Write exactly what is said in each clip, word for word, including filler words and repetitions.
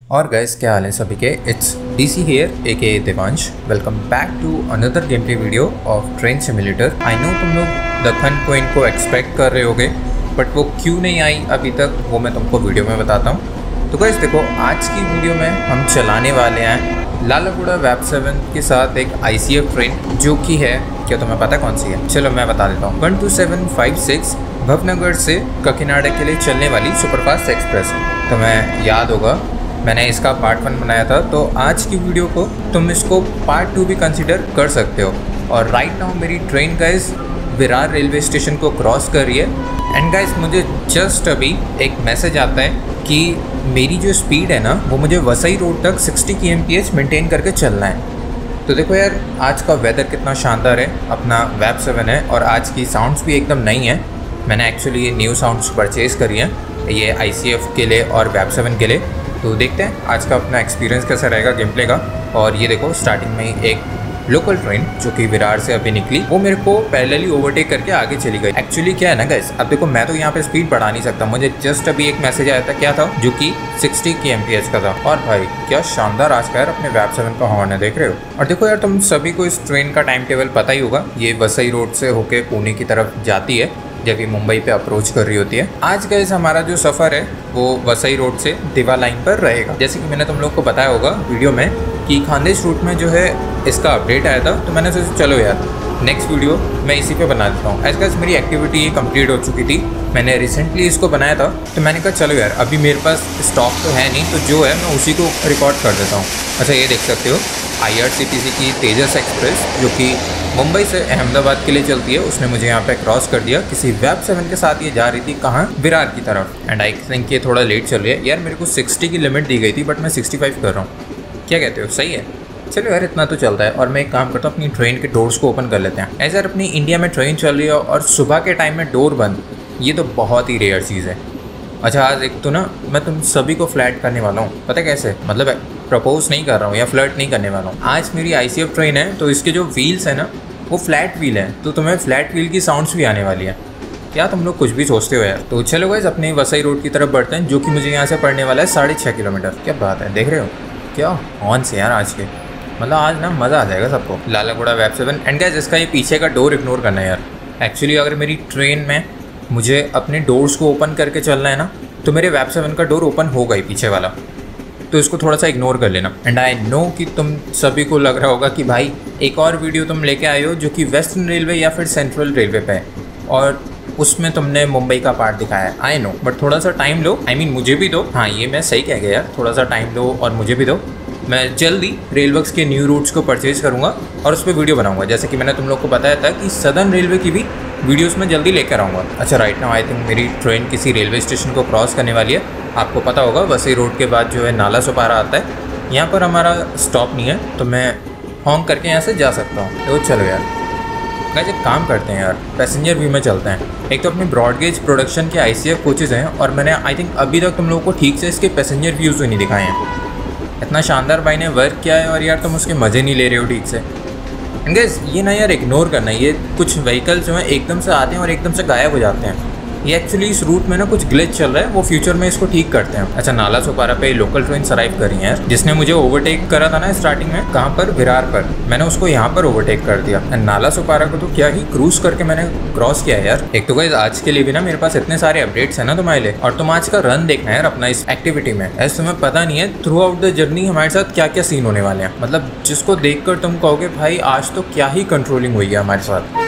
और गाइस क्या हाल है सभी के। It's DC here A K Devansh. Welcome back to another game play video of train simulator. I know तुम लोग दखन क्वीन को एक्सपेक्ट कर रहे होगे, बट वो क्यों नहीं आई अभी तक वो मैं तुमको वीडियो में बताता हूँ। तो गाइस देखो, आज की वीडियो में हम चलाने वाले हैं लालागुड़ा वैब सेवन के साथ एक आईसीएफ ट्रेन, जो कि है, क्या तुम्हें पता कौन सी है? चलो मैं बता देता हूँ। One two seven five six Bhavnagar से काकीनाडा के लिए चलने वाली सुपरफास्ट एक्सप्रेस। तुम्हें याद होगा मैंने इसका पार्ट वन बनाया था, तो आज की वीडियो को तुम इसको पार्ट टू भी कंसिडर कर सकते हो। और राइट नाउ मेरी train guys Virar railway station को क्रॉस कर रही है। एंड गाइस मुझे जस्ट अभी एक मैसेज आता है कि मेरी जो स्पीड है ना, वो मुझे वसई रोड तक sixty K M P H maintain करके चलना है। तो देखो यार, आज का वेदर कितना शानदार है, अपना वैब सेवन है और आज की साउंड्स भी एकदम नई हैं। मैंने एक्चुअली ये न्यू साउंड्स परचेज़ करी हैं, ये आई सी एफ के लिए और वैब सेवन के लिए। तो देखते हैं आज का अपना एक्सपीरियंस कैसा रहेगा गेम प्ले का। और ये देखो, स्टार्टिंग में ही एक लोकल ट्रेन जो कि विरार से अभी निकली, वो मेरे को पैरेलली ओवरटेक करके आगे चली गई। एक्चुअली क्या है ना गाइस, अब देखो मैं तो यहाँ पे स्पीड बढ़ा नहीं सकता। मुझे जस्ट अभी एक मैसेज आया था, क्या था, जो कि sixty K M P H का था। और भाई क्या शानदार आज का यार अपने वैब सेवन का हॉर्न है, देख रहे हो। और देखो यार, तुम सभी को इस ट्रेन का टाइम टेबल पता ही होगा। ये वसई रोड से होके पुणे की तरफ जाती है जब ये मुंबई पे अप्रोच कर रही होती है। आज गाइस हमारा जो सफ़र है वो वसई रोड से दिवा लाइन पर रहेगा। जैसे कि मैंने तुम लोग को बताया होगा वीडियो में कि खानदेश रूट में जो है इसका अपडेट आया था, तो मैंने सोचा चलो यार नेक्स्ट वीडियो मैं इसी पे बना देता हूँ। ऐसा मेरी एक्टिविटी ये कंप्लीट हो चुकी थी, मैंने रिसेंटली इसको बनाया था, तो मैंने कहा चलो यार अभी मेरे पास स्टॉक तो है नहीं, तो जो है मैं उसी को रिकॉर्ड कर देता हूँ। अच्छा ये देख सकते हो I R C T C की तेजस एक्सप्रेस, जो कि मुंबई से अहमदाबाद के लिए चलती है, उसने मुझे यहाँ पे क्रॉस कर दिया। किसी वैब सेवन के साथ ये जा रही थी, कहाँ, विरार की तरफ। एंड आई थिंक ये थोड़ा लेट चल रही है यार। मेरे को सिक्सटी की लिमिट दी गई थी, बट मैं सिक्सटी फाइव कर रहा हूँ। क्या कहते हो, सही है? चलो यार इतना तो चलता है। और मैं एक काम करता हूँ, अपनी ट्रेन के डोर्स को ओपन कर लेते हैं। ऐसे यार अपनी इंडिया में ट्रेन चल रही है और सुबह के टाइम में डोर बंद, ये तो बहुत ही रेयर चीज़ है। अच्छा आज एक तो ना मैं तुम सभी को फ्लैट करने वाला हूँ, पता कैसे, मतलब प्रपोज नहीं कर रहा हूँ या फ्लर्ट नहीं करने वाला हूँ। आज मेरी आई सी एफ ट्रेन है, तो इसके जो व्हील्स है ना वो फ्लैट व्हील है, तो तुम्हें फ्लैट व्हील की साउंड्स भी आने वाली है। क्या तुम लोग कुछ भी सोचते हो यार। तो चलो गाइस अपने वसई रोड की तरफ बढ़ते हैं, जो कि मुझे यहाँ से पड़ने वाला है साढ़े छः किलोमीटर। क्या बात है, देख रहे हो क्या हॉर्न से यार आज के, मतलब आज ना मज़ा आ जाएगा सबको। लालागुड़ा वैब सेवन। एंड गाइस इसका ये पीछे का डोर इग्नोर करना है यार। एक्चुअली अगर मेरी ट्रेन में मुझे अपने डोर्स को ओपन करके चलना है ना, तो मेरे वैब सेवन का डोर ओपन होगा ही पीछे वाला, तो इसको थोड़ा सा इग्नोर कर लेना। एंड आई नो कि तुम सभी को लग रहा होगा कि भाई एक और वीडियो तुम लेके आए हो जो कि वेस्टर्न रेलवे या फिर सेंट्रल रेलवे पे है, और उसमें तुमने मुंबई का पार्ट दिखाया है। आई नो, बट थोड़ा सा टाइम लो, आई I मीन mean, मुझे भी दो। हाँ ये मैं सही कह गया यार, थोड़ा सा टाइम दो और मुझे भी दो। मैं जल्दी रेलवर्क्स के न्यू रूट्स को परचेज़ करूँगा और उस पर वीडियो बनाऊँगा। जैसे कि मैंने तुम लोग को बताया था कि सदर्न रेलवे की भी वीडियोस में जल्दी लेकर आऊँगा। अच्छा राइट नाउ आई थिंक मेरी ट्रेन किसी रेलवे स्टेशन को क्रॉस करने वाली है। आपको पता होगा वसई रोड के बाद जो है नाला सुपारा आता है, यहाँ पर हमारा स्टॉप नहीं है, तो मैं हॉन्क करके यहाँ से जा सकता हूँ। तो चलो यार गाइस एक काम करते हैं यार, पैसेंजर व्यू में चलते हैं। एक तो अपनी ब्रॉडगेज प्रोडक्शन के आई सी एफ कोचेज़ हैं, और मैंने आई थिंक अभी तक तुम लोगों को ठीक से इसके पैसेंजर व्यूज़ नहीं दिखाए हैं। इतना शानदार भाई ने वर्क किया है और यार तुम उसके मज़े नहीं ले रहे हो ठीक से। एंड गाइस ये ना यार इग्नोर करना, ये कुछ व्हीकल्स जो हैं एकदम से आते हैं और एकदम से गायब हो जाते हैं। ये एक्चुअली इस रूट में ना कुछ ग्लिच चल रहा है, वो फ्यूचर में इसको ठीक करते हैं। अच्छा नाला सुपारा पे लोकल ट्रेन अराइव करी है यार। जिसने मुझे ओवरटेक करा था ना स्टार्टिंग में, कहाँ पर, विरार पर, मैंने उसको यहाँ पर ओवरटेक कर दिया। एंड नाला सुपारा को तो क्या ही क्रूज करके मैंने क्रॉस किया है यार। एक तो गाइस आज के लिए भी ना मेरे पास इतने सारे अपडेट्स हैं ना तुम्हारे लिए, और तुम आज का रन देखना है यार अपना इस एक्टिविटी में। ऐसे तुम्हें पता नहीं है थ्रू आउट द जर्नी हमारे साथ क्या क्या सीन होने वाले हैं, मतलब जिसको देख कर तुम कहोगे भाई आज तो क्या ही कंट्रोलिंग हुई है हमारे साथ।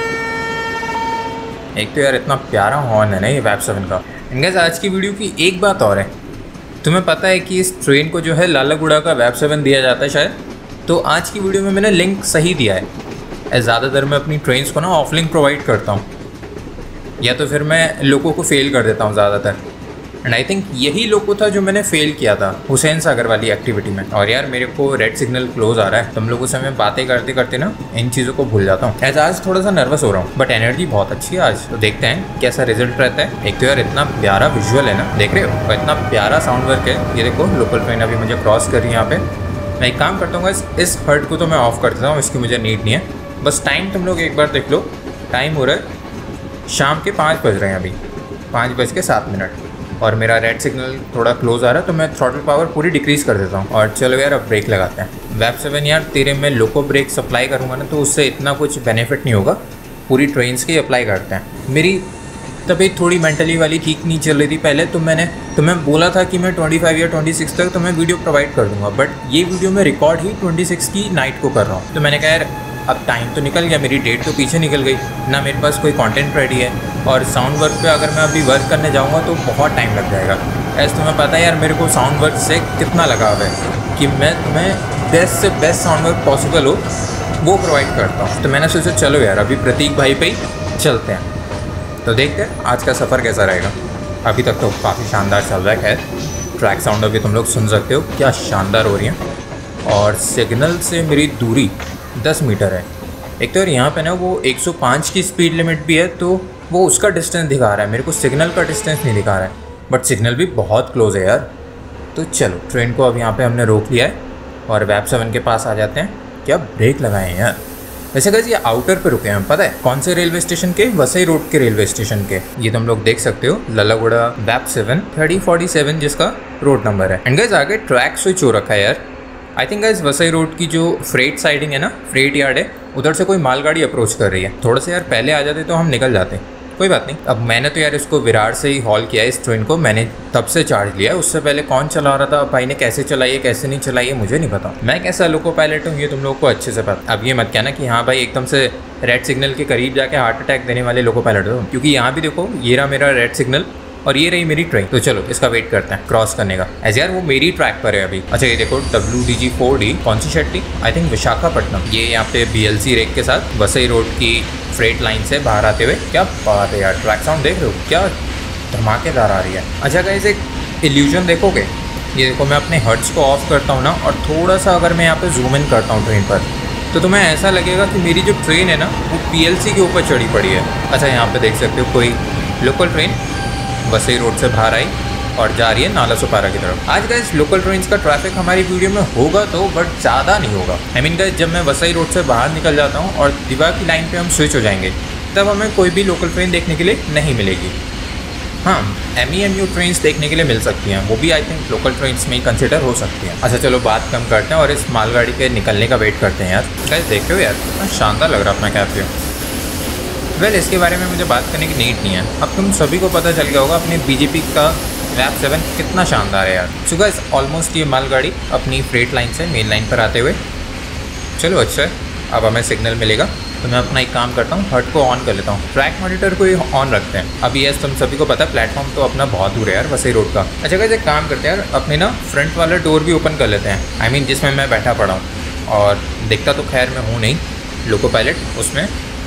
एक तो यार इतना प्यारा हॉर्न है ना ये वैब सेवन का। गाइस आज की वीडियो की एक बात और है, तुम्हें पता है कि इस ट्रेन को जो है लालागुड़ा का वैब सेवन दिया जाता है शायद, तो आज की वीडियो में मैंने लिंक सही दिया है। ज़्यादातर मैं अपनी ट्रेन्स को ना ऑफ लिंक प्रोवाइड करता हूँ, या तो फिर मैं लोगों को फेल कर देता हूँ ज़्यादातर। एंड आई थिंक यही लोगो था जो मैंने फेल किया था हुसैन सागर वाली एक्टिविटी में। और यार मेरे को रेड सिग्नल क्लोज आ रहा है, तुम लोगों से मैं बातें करते करते ना इन चीज़ों को भूल जाता हूँ। ऐसा आज थोड़ा सा नर्वस हो रहा हूँ, बट एनर्जी बहुत अच्छी है आज, तो देखते हैं कैसा रिजल्ट रहता है। एक तो यार इतना प्यारा विजुअल है ना, देख रहे हो, और इतना प्यारा साउंड वर्क है। ये देखो लोकल ट्रेन अभी मुझे क्रॉस कर रही है यहाँ पे। मैं एक काम करता हूँ, इस हर्ट को तो मैं ऑफ कर देता हूँ, इसकी मुझे नीड नहीं है। बस टाइम तुम लोग एक बार देख लो, टाइम हो रहा है शाम के पाँच बज रहे हैं, अभी पाँच बज के सात मिनट। और मेरा रेड सिग्नल थोड़ा क्लोज आ रहा है तो मैं थ्रॉटल पावर पूरी डिक्रीज़ कर देता हूँ। और चलो यार अब ब्रेक लगाते हैं। वैप सेवन यार तेरे में लोको ब्रेक सप्लाई करूँगा ना तो उससे इतना कुछ बेनिफिट नहीं होगा, पूरी ट्रेन्स की अप्लाई करते हैं। मेरी तबीयत थोड़ी मेंटली वाली ठीक नहीं चल रही थी पहले, तो मैंने तो मैं बोला था कि मैं पच्चीस या छब्बीस तक तो मैं वीडियो प्रोवाइड कर दूंगा, बट ये वीडियो मैं रिकॉर्ड ही छब्बीस की नाइट को कर रहा हूँ। तो मैंने कहा यार अब टाइम तो निकल गया, मेरी डेट तो पीछे निकल गई ना, मेरे पास कोई कंटेंट रेडी है और साउंड वर्क पे अगर मैं अभी वर्क करने जाऊँगा तो बहुत टाइम लग जाएगा। ऐसे तुम्हें पता है यार मेरे को साउंड वर्क से कितना लगाव है कि मैं तुम्हें बेस्ट से बेस्ट साउंड वर्क पॉसिबल हो वो प्रोवाइड करता हूँ। तो मैंने सोचा चलो यार अभी प्रतीक भाई पे ही चलते हैं, तो देखते हैं आज का सफ़र कैसा रहेगा। अभी तक तो काफ़ी शानदार चल रहा है। खैर ट्रैक साउंड अभी तुम लोग सुन सकते हो क्या शानदार हो रही है, और सिग्नल से मेरी दूरी दस मीटर है। एक तो यार यहाँ पे ना वो एक सौ पाँच की स्पीड लिमिट भी है तो वो उसका डिस्टेंस दिखा रहा है, मेरे को सिग्नल का डिस्टेंस नहीं दिखा रहा है, बट सिग्नल भी बहुत क्लोज है यार। तो चलो ट्रेन को अब यहाँ पे हमने रोक लिया है और वैप सेवन के पास आ जाते हैं। क्या ब्रेक लगाए हैं यार। वैसे गाइस ये आउटर पे रुके हैं, पता है कौन से रेलवे स्टेशन के? वसई रोड के रेलवे स्टेशन के। ये तुम लोग देख सकते हो ललागुड़ा वैप सेवन थर्टी फोर्टी सेवन जिसका रोड नंबर है। एंड गाइस आगे ट्रैक स्विच हो रखा है यार। I think guys Vasai road की जो फ्रेट साइडिंग है ना, फ्रेट यार्ड है, उधर से कोई मालगाड़ी अप्रोच कर रही है। थोड़ा सा यार पहले आ जाते तो हम निकल जाते, कोई बात नहीं। अब मैंने तो यार इसको विरार से ही हॉल किया है, इस ट्रेन को मैंने तब से चार्ज लिया है। उससे पहले कौन चला रहा था, भाई ने कैसे चलाई है कैसे नहीं चलाई है मुझे नहीं पता। मैं कैसा लोको पायलट हूँ ये तुम लोग को अच्छे से पता। अब ये मत कहना कि हाँ भाई एकदम से रेड सिग्नल के करीब जाके हार्ट अटैक देने वाले लोको पायलट हो, क्योंकि यहाँ भी देखो ये रहा मेरा रेड सिग्नल और ये रही मेरी ट्रेन। तो चलो इसका वेट करते हैं क्रॉस करने का। एज यार वो मेरी ट्रैक पर है अभी। अच्छा ये देखो W D G four D कौन सी शेट्टी, आई थिंक विशाखापट्टनम। ये यहाँ पे बी एल सी रेक के साथ वसई रोड की फ्रेट लाइन से बाहर आते हुए। क्या बात है यार, ट्रैक साउंड देख रहे हो क्या धमाकेदार आ रही है। अच्छा गाइस एक इल्यूजन देखोगे, ये देखो मैं अपने हर्ट्स को ऑफ करता हूँ ना और थोड़ा सा अगर मैं यहाँ पे जूम इन करता हूँ ट्रेन पर, तो तुम्हें ऐसा लगेगा कि मेरी जो ट्रेन है ना वो पी एल सी के ऊपर चढ़ी पड़ी है। अच्छा यहाँ पे देख सकते हो कोई लोकल ट्रेन वसई रोड से बाहर आई और जा रही है नालासोपारा की तरफ। आज गाइस लोकल ट्रेन्स का ट्रैफिक हमारी वीडियो में होगा तो, बट ज़्यादा नहीं होगा। आई मीन गाइस जब मैं वसई रोड से बाहर निकल जाता हूँ और दिवा की लाइन पे हम स्विच हो जाएंगे तब हमें कोई भी लोकल ट्रेन देखने के लिए नहीं मिलेगी। हाँ M E M U train देखने के लिए मिल सकती हैं, वो भी आई थिंक लोकल ट्रेन्स में ही कंसिडर हो सकती हैं। अच्छा चलो बात कम करते हैं और इस मालगाड़ी के निकलने का वेट करते हैं यार। गाइस देखते हो यार कितना शानदार लग रहा है अपना कैफे। वेल इसके बारे में मुझे बात करने की नीड नहीं है, अब तुम सभी को पता चल गया होगा अपने बीजेपी का वैप सेवन कितना शानदार है यार। सो गाइस ऑलमोस्ट ये मालगाड़ी अपनी फ्रेट लाइन से मेन लाइन पर आते हुए, चलो अच्छा है अब हमें सिग्नल मिलेगा तो मैं अपना एक काम करता हूँ, हर्ट को ऑन कर लेता हूँ, ट्रैक मॉनिटर को ही ऑन रखते हैं। अभी यस तुम सभी को पता है प्लेटफॉर्म तो अपना बहुत दूर है यार वसई रोड का। अच्छा गाइस एक काम करते हैं यार, अपने ना फ्रंट वाला डोर भी ओपन कर लेते हैं, आई मीन जिसमें मैं बैठा पड़ा हूँ, और दिखता तो खैर मैं हूँ नहीं लोको पायलट उसमें,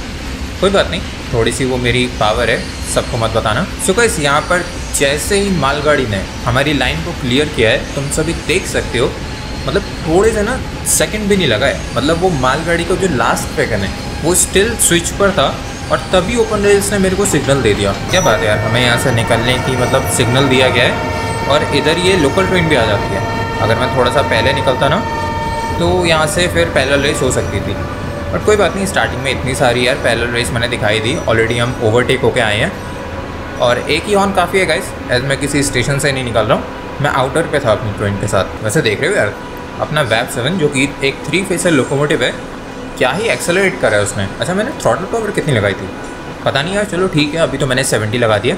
कोई बात नहीं, थोड़ी सी वो मेरी पावर है, सबको मत बताना। सो गाइस यहाँ पर जैसे ही मालगाड़ी ने हमारी लाइन को क्लियर किया है तुम सभी देख सकते हो, मतलब थोड़े से ना सेकंड भी नहीं लगा है, मतलब वो मालगाड़ी का जो लास्ट पैकन है वो स्टिल स्विच पर था और तभी ओपन रेल्स ने मेरे को सिग्नल दे दिया। क्या बात है यार, हमें यहाँ से निकलने की मतलब सिग्नल दिया गया है और इधर ये लोकल ट्रेन भी आ जाती है। अगर मैं थोड़ा सा पहले निकलता ना तो यहाँ से फिर पैरेलल रेस हो सकती थी, बट कोई बात नहीं, स्टार्टिंग में इतनी सारी यार पैरेलल रेस मैंने दिखाई दी। ऑलरेडी हम ओवरटेक होके आए हैं और एक ही ऑन काफ़ी है गाइस, एज मैं किसी स्टेशन से नहीं निकल रहा हूँ, मैं आउटर पे था अपनी ट्रेन के साथ। वैसे देख रहे हो यार अपना वैप सेवन जो कि एक थ्री फेसर लोकोमोटिव है, क्या ही एक्सेलरेट करा है उसने। अच्छा मैंने थ्रॉटल पावर कितनी लगाई थी पता नहीं यार, चलो ठीक है अभी तो मैंने सेवेंटी लगा दिया।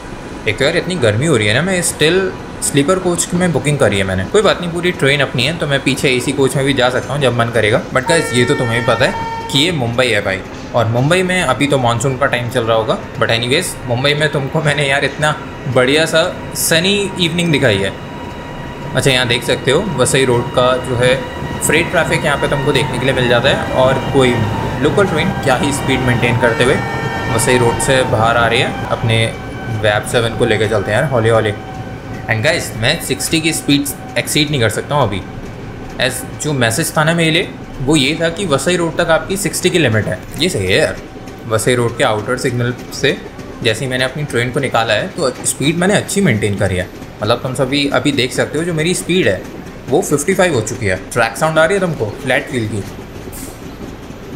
एक तो यार इतनी गर्मी हो रही है ना, मैं स्टिल स्लीपर कोच में बुकिंग करी है मैंने, कोई बात नहीं पूरी ट्रेन अपनी है तो मैं पीछे एसी कोच में भी जा सकता हूँ जब मन करेगा। बट गाइस ये तो तुम्हें भी पता है कि ये मुंबई है भाई, और मुंबई में अभी तो मानसून का टाइम चल रहा होगा, बट एनीवेज मुंबई में तुमको मैंने यार इतना बढ़िया सा सनी इवनिंग दिखाई है। अच्छा यहाँ देख सकते हो वसई रोड का जो है फ्रेट ट्रैफिक यहाँ पे तुमको देखने के लिए मिल जाता है, और कोई लोकल ट्रेन क्या ही स्पीड मेंटेन करते हुए वसई रोड से बाहर आ रही है। अपने वैप सेवन को लेकर चलते हैं यार हौले हौले। एंड गाइस मैं सिक्सटी की स्पीड एक्सीड नहीं कर सकता हूँ अभी, एज जो मैसेज था ना मेरे लिए वो ये था कि वसई रोड तक आपकी सिक्सटी की लिमिट है। ये सही है यार, वसई रोड के आउटर सिग्नल से जैसे ही मैंने अपनी ट्रेन को निकाला है तो स्पीड मैंने अच्छी मेंटेन करी है। मतलब तुम सभी अभी देख सकते हो जो मेरी स्पीड है वो पचपन हो चुकी है। ट्रैक साउंड आ रही है तुमको फ्लैट व्हील की,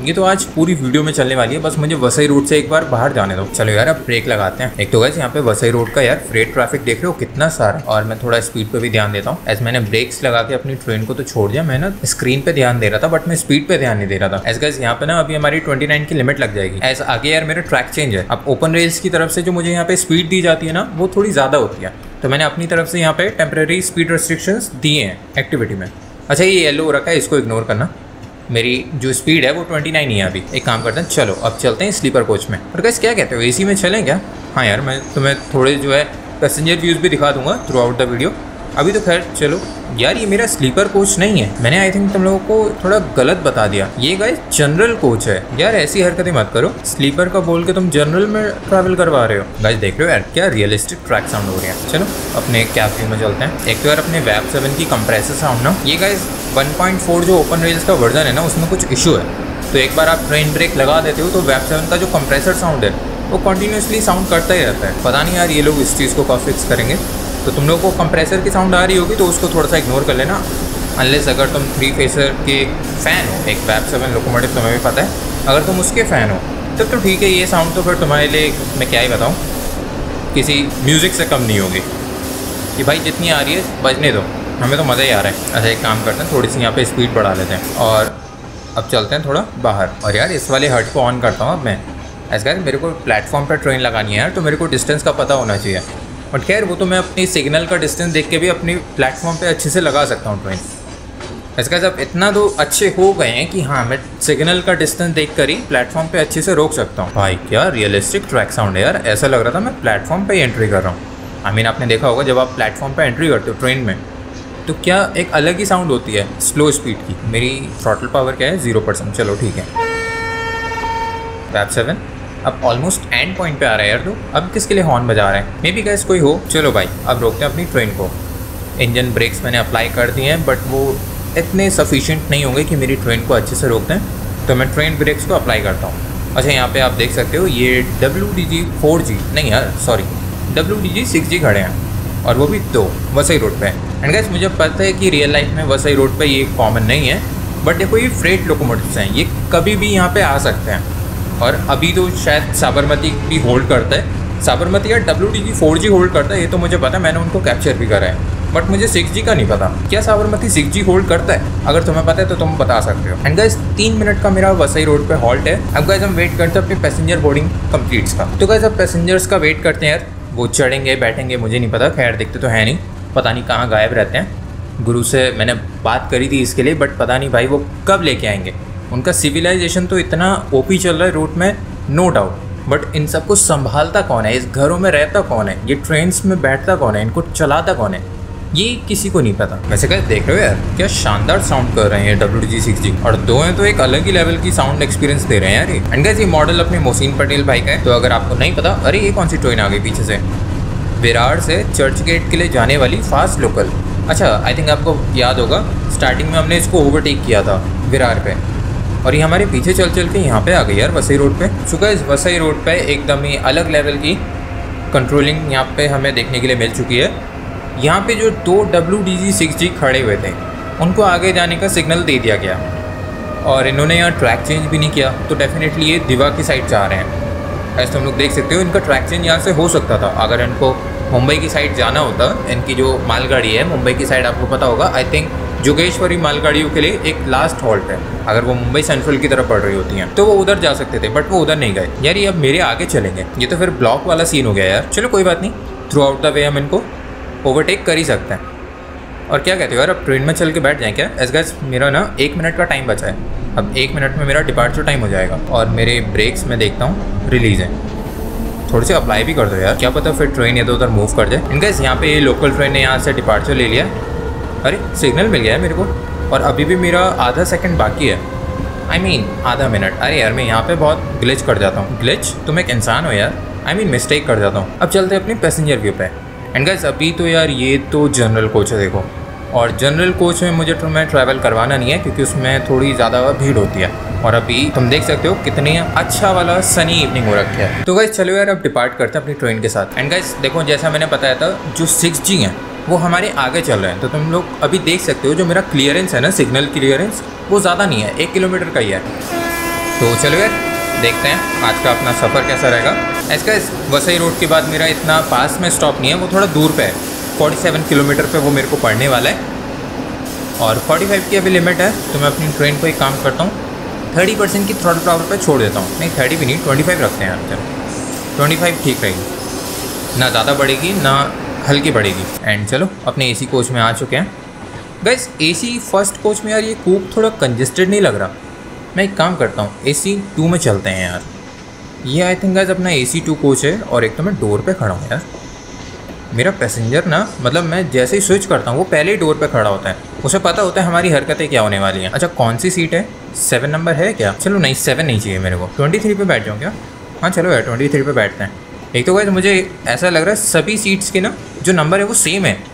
ये तो आज पूरी वीडियो में चलने वाली है, बस मुझे वसई रोड से एक बार बाहर जाने दो। चलो यार अब ब्रेक लगाते हैं। एक तो गाइस यहाँ पे वसई रोड का यार फ्रेट ट्रैफिक देख रहे हो कितना सारा, और मैं थोड़ा स्पीड पे भी ध्यान देता हूँ। एज मैंने ब्रेक्स लगा के अपनी ट्रेन को तो छोड़ दिया, मैं ना स्क्रीन पे ध्यान दे रहा था बट मैं स्पीड पे ध्यान नहीं दे रहा था। एज गाइस यहाँ पे ना अभी हमारी उनतीस की लिमिट लग जाएगी। एज आगे यार मेरा ट्रैक चेंज है, अब ओपन रेल्स की तरफ से जो मुझे यहाँ पे स्पीड दी जाती है ना वो थोड़ी ज़्यादा होती है, तो मैंने अपनी तरफ से यहाँ पे टेम्परेरी स्पीड रेस्ट्रिक्शंस दिए हैं एक्टिविटी में। अच्छा ये येलो हो रखा है, इसको इग्नोर करना। मेरी जो स्पीड है वो उनतीस ही है अभी। एक काम करते हैं, चलो अब चलते हैं स्लीपर कोच में। और गाइस क्या कहते हो, एसी में चलें क्या? हाँ यार मैं तुम्हें थोड़े जो है पैसेंजर व्यूज़ भी दिखा दूंगा थ्रू आउट द वीडियो। अभी तो खैर चलो। यार ये मेरा स्लीपर कोच नहीं है, मैंने आई थिंक तुम लोगों को थोड़ा गलत बता दिया। ये गाइस जनरल कोच है। यार ऐसी हरकतें मत करो, स्लीपर का बोल के तुम जनरल में ट्रैवल करवा रहे हो। गाइस देख रहे हो यार क्या रियलिस्टिक ट्रैक साउंड हो रहे हैं। चलो अपने कैब व्यू में चलते हैं। एक तो यार अपने वैब सेवन की कंप्रेसर साउंड ना, ये गाइस वन पॉइंट फोर जो ओपन रेल्स का वर्जन है ना उसमें कुछ इशू है, तो एक बार आप ट्रेन ब्रेक लगा देते हो तो वैब सेवन का जो कंप्रेसर साउंड है वो कंटिन्यूसली साउंड करता ही रहता है। पता नहीं यार ये लोग इस चीज़ को कब फिक्स करेंगे। तो तुम लोगों को कंप्रेसर की साउंड आ रही होगी तो उसको थोड़ा सा इग्नोर कर लेना, अनलेस अगर तुम थ्री फेसर के फ़ैन हो। एक वैब सेवन लोकोमोटिव तुम्हें भी पता है, अगर तुम उसके फ़ैन हो तब तो ठीक है, ये साउंड तो फिर तुम्हारे लिए मैं क्या ही बताऊँ, किसी म्यूज़िक से कम नहीं होगी। कि भाई जितनी आ रही है बजने दो, हमें तो मज़ा ही आ रहा है। अच्छा एक काम करते हैं, थोड़ी सी यहाँ पे स्पीड बढ़ा लेते हैं और अब चलते हैं थोड़ा बाहर। और यार इस वाले हट को ऑन करता हूँ अब मैं। ऐसा है मेरे को प्लेटफॉर्म पर ट्रेन लगानी है यार, तो मेरे को डिस्टेंस का पता होना चाहिए। बट खैर वो तो मैं अपनी सिग्नल का डिस्टेंस देख के भी अपनी प्लेटफॉर्म पे अच्छे से लगा सकता हूँ ट्रेन। ऐसा जब इतना तो अच्छे हो गए हैं कि हाँ मैं सिग्नल का डिस्टेंस देख कर ही प्लेटफॉर्म पे अच्छे से रोक सकता हूँ। भाई क्या रियलिस्टिक ट्रैक साउंड है यार, ऐसा लग रहा था मैं प्लेटफॉर्म पे ही एंट्री कर रहा हूँ। आई मीन आपने देखा होगा जब आप प्लेटफॉर्म पे एंट्री करते हो ट्रेन में तो क्या एक अलग ही साउंड होती है स्लो स्पीड की। मेरी थ्रॉटल पावर क्या है, जीरो परसेंट। चलो ठीक है। वैब सेवन अब ऑलमोस्ट एंड पॉइंट पे आ रहा है यार, तो अब किसके लिए हॉर्न बजा रहे हैं? मे बी गैस कोई हो। चलो भाई अब रोकते हैं अपनी ट्रेन को। इंजन ब्रेक्स मैंने अप्लाई कर दिए हैं बट वो इतने सफिशिएंट नहीं होंगे कि मेरी ट्रेन को अच्छे से रोक दें, तो मैं ट्रेन ब्रेक्स को अप्लाई करता हूँ। अच्छा यहाँ पे आप देख सकते हो ये W D G four G नहीं यार sorry W D G six G खड़े हैं, और वो भी दो वसई रोड पे। एंड गैस मुझे पता है कि रियल लाइफ में वसई रोड पे ये कॉमन नहीं है, बट देखो ये फ्रेट लोकोमोटिव्स हैं, ये कभी भी यहाँ पे आ सकते हैं। और अभी तो शायद साबरमती भी होल्ड करता है, साबरमती या W D G four G hold करता है, ये तो मुझे पता है, मैंने उनको कैप्चर भी करा है। बट मुझे सिक्स जी का नहीं पता, क्या साबरमती सिक्स जी होल्ड करता है? अगर तुम्हें पता है तो तुम बता सकते हो। एंड गाइस तीन मिनट का मेरा वसई रोड पे हॉल्ट है। अब गाइस हम वेट करते हैं अपने पैसेंजर बोर्डिंग कंप्लीट्स का। तो गाइस अब पैसेंजर्स का वेट करते हैं यार, वो चढ़ेंगे बैठेंगे मुझे नहीं पता, खैर दिखते तो है नहीं, पता नहीं कहाँ गायब रहते हैं। गुरु से मैंने बात करी थी इसके लिए, बट पता नहीं भाई वो कब लेके आएंगे। उनका सिविलाइजेशन तो इतना ओपी चल रहा है रूट में, नो डाउट, बट इन सबको संभालता कौन है, इस घरों में रहता कौन है, ये ट्रेन्स में बैठता कौन है, इनको चलाता कौन है, ये किसी को नहीं पता। वैसे क्या देख रहे हो यार, क्या शानदार साउंड कर रहे हैं W D G six G, और दो हैं तो एक अलग ही लेवल की साउंड एक्सपीरियंस दे रहे हैं यार ये। एंड गाइस ये मॉडल अपने मोहसिन पटेल भाई का है, तो अगर आपको नहीं पता, अरे ये कौन सी ट्रेन आ गई पीछे से, विरार से चर्च गेट के लिए जाने वाली फास्ट लोकल। अच्छा आई थिंक आपको याद होगा स्टार्टिंग में हमने इसको ओवरटेक किया था विरार पे, और ये हमारे पीछे चल चल के यहाँ पे आ गई यार वसई रोड पे। चुका इस वसई रोड पे एकदम ही अलग लेवल की कंट्रोलिंग यहाँ पे हमें देखने के लिए मिल चुकी है। यहाँ पे जो दो W D G six G खड़े हुए थे उनको आगे जाने का सिग्नल दे दिया गया, और इन्होंने यहाँ ट्रैक चेंज भी नहीं किया, तो डेफिनेटली ये दिवा की साइड जा रहे हैं। ऐसे तुम लोग देख सकते हो इनका ट्रैक चेंज यहाँ से हो सकता था, अगर इनको मुंबई की साइड जाना होता। इनकी जो मालगाड़ी है मुंबई की साइड आपको पता होगा, आई थिंक जोगेश्वरी मालगाड़ियों के लिए एक लास्ट हॉल्ट है, अगर वो मुंबई सेंट्रल की तरफ बढ़ रही होती हैं तो वो उधर जा सकते थे, बट वो उधर नहीं गए। यार ये अब मेरे आगे चलेंगे, ये तो फिर ब्लॉक वाला सीन हो गया यार। चलो कोई बात नहीं, थ्रू आउट द वे हम इनको ओवरटेक कर ही सकते हैं। और क्या कहते हो यार, अब ट्रेन में चल के बैठ जाएँ क्या? एस गैस मेरा ना एक मिनट का टाइम बचा है, अब एक मिनट में मेरा डिपार्चर टाइम हो जाएगा, और मेरे ब्रेक्स में देखता हूँ रिलीज़ है, थोड़े से अप्लाई भी कर दो यार, क्या पता फिर ट्रेन इधर उधर मूव कर जाए। इनका यहाँ पे ये लोकल ट्रेन ने यहाँ से डिपार्चर ले लिया, अरे सिग्नल मिल गया है मेरे को, और अभी भी मेरा आधा सेकंड बाकी है, आई I मीन mean, आधा मिनट। अरे यार मैं यहाँ पे बहुत ग्लिच कर जाता हूँ, ग्लिच तुम एक इंसान हो यार, आई मीन मिस्टेक कर जाता हूँ। अब चलते हैं अपनी पैसेंजर व्यू पे। एंड गाइस अभी तो यार ये तो जनरल कोच है देखो, और जनरल कोच में मुझे तो मैं ट्रैवल करवाना नहीं है क्योंकि उसमें थोड़ी ज़्यादा भीड़ होती है, और अभी तुम देख सकते हो कितनी अच्छा वाला सनी इवनिंग हो रखा है। तो गाइस चलो यार अब डिपार्ट करते हैं अपनी ट्रेन के साथ। एंड गाइस देखो जैसा मैंने बताया था, जो सिक्स जी हैं वो हमारे आगे चल रहे हैं, तो तुम लोग अभी देख सकते हो जो मेरा क्लियरेंस है ना, सिग्नल क्लियरेंस, वो ज़्यादा नहीं है, एक किलोमीटर का ही है। तो चलो यार देखते हैं आज का अपना सफ़र कैसा रहेगा। ऐसा वसई रोड के बाद मेरा इतना पास में स्टॉप नहीं है, वो थोड़ा दूर पे है, सैंतालीस किलोमीटर पे वो मेरे को पड़ने वाला है और पैंतालीस की अभी लिमिट है। तो मैं अपनी ट्रेन को एक काम करता हूँ, तीस परसेंट की थ्रॉटल पावर पे छोड़ देता हूँ। नहीं तीस भी नहीं, पच्चीस रखते हैं यार, चलो पच्चीस ठीक रहेगी, ना ज़्यादा बढ़ेगी ना हल्की बढ़ेगी। एंड चलो अपने एसी कोच में आ चुके हैं गाइस। एसी फर्स्ट कोच में यार ये कूप थोड़ा कंजेस्टेड नहीं लग रहा। मैं एक काम करता हूँ, एसी टू में चलते हैं यार। ये आई थिंक गाइस अपना एसी टू कोच है और एक तो मैं डोर पे खड़ा हूँ यार। मेरा पैसेंजर ना, मतलब मैं जैसे ही स्विच करता हूँ वो पहले ही डोर पे खड़ा होता है, उसे पता होता है हमारी हरकतें क्या होने वाली हैं। अच्छा कौन सी सीट है, सेवन नंबर है क्या? चलो नहीं सेवन नहीं चाहिए मेरे को, ट्वेंटी थ्री पे बैठ जाऊँ क्या? हाँ चलो यार ट्वेंटी थ्री पे बैठते हैं। एक तो गाइस मुझे ऐसा लग रहा है सभी सीट्स के ना जो नंबर है वो सेम है,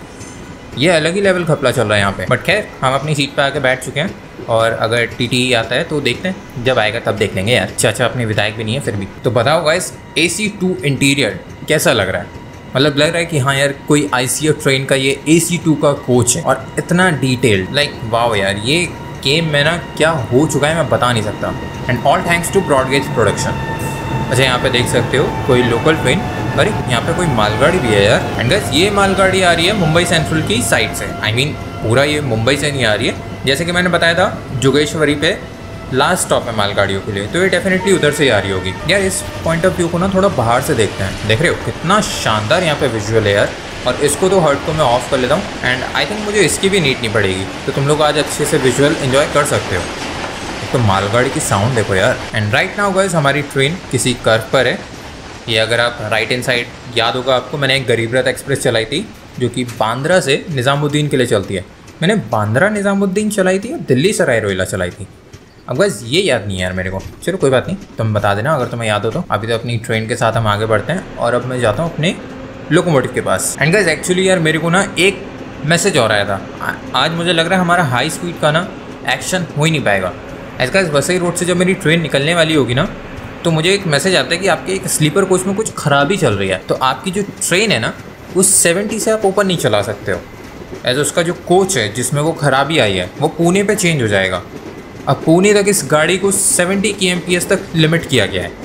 ये अलग ही लेवल खपला चल रहा है यहाँ पे। बट खैर हम अपनी सीट पे आके बैठ चुके हैं और अगर टीटी आता है तो देखते हैं, जब आएगा तब देख लेंगे यार। चाचा अपने विधायक भी नहीं है फिर भी। तो बताओ गाइस एसी टू इंटीरियर कैसा लग रहा है? मतलब लग रहा है कि हाँ यार कोई आईसीएफ ट्रेन का ये एसी टू का कोच है और इतना डिटेल्ड, लाइक वाओ यार, ये गेम में ना क्या हो चुका है मैं बता नहीं सकता। And all thanks to Broad Gauge Production. अच्छा यहाँ पे देख सकते हो कोई लोकल ट्रेन, अरे यहाँ पे कोई मालगाड़ी भी है यार। एंड गाइस ये मालगाड़ी आ रही है मुंबई सेंट्रल की साइड से, आई I मीन mean, पूरा ये मुंबई से नहीं आ रही है। जैसे कि मैंने बताया था जोगेश्वरी पे लास्ट स्टॉप है मालगाड़ियों के लिए, तो ये डेफिनेटली उधर से ही आ रही होगी यार। इस पॉइंट ऑफ व्यू को ना थोड़ा बाहर से देखते हैं, देख रहे हो कितना शानदार यहाँ पे विजुअल है यार। और इसको तो हर्ट को मैं ऑफ कर लेता हूँ एंड आई थिंक मुझे इसकी भी नीड नहीं पड़ेगी, तो तुम लोग आज अच्छे से विजुअल एंजॉय कर सकते हो। तो मालगाड़ी की साउंड देखो यार। एंड राइट नाउ गाइस हमारी ट्रेन किसी कर्व पर है। ये अगर आप राइट हैंड साइड, याद होगा आपको मैंने एक गरीब रथ एक्सप्रेस चलाई थी जो कि बांद्रा से निज़ामुद्दीन के लिए चलती है। मैंने बांद्रा निज़ामुद्दीन चलाई थी और दिल्ली सराय रोहिला चलाई थी। अब गाइस ये याद नहीं है यार मेरे को, चलो कोई बात नहीं, तुम बता देना अगर तुम्हें याद हो तो। अभी तो अपनी ट्रेन के साथ हम आगे बढ़ते हैं और अब मैं जाता हूँ अपने लोकोमोटिव के पास। एंड गाइस एक्चुअली यार मेरे को ना एक मैसेज और आया था, आज मुझे लग रहा है हमारा हाई स्पीड का ना एक्शन हो ही नहीं पाएगा। ऐसा गाइस वसई रोड से जब मेरी ट्रेन निकलने वाली होगी ना, तो मुझे एक मैसेज आता है कि आपके एक स्लीपर कोच में कुछ खराबी चल रही है, तो आपकी जो ट्रेन है ना उस सेवेंटी से आप ऊपर नहीं चला सकते हो। एज उसका जो कोच है जिसमें वो खराबी आई है वो पुणे पे चेंज हो जाएगा। अब पुणे तक इस गाड़ी को सत्तर की एम पी एस तक लिमिट किया गया है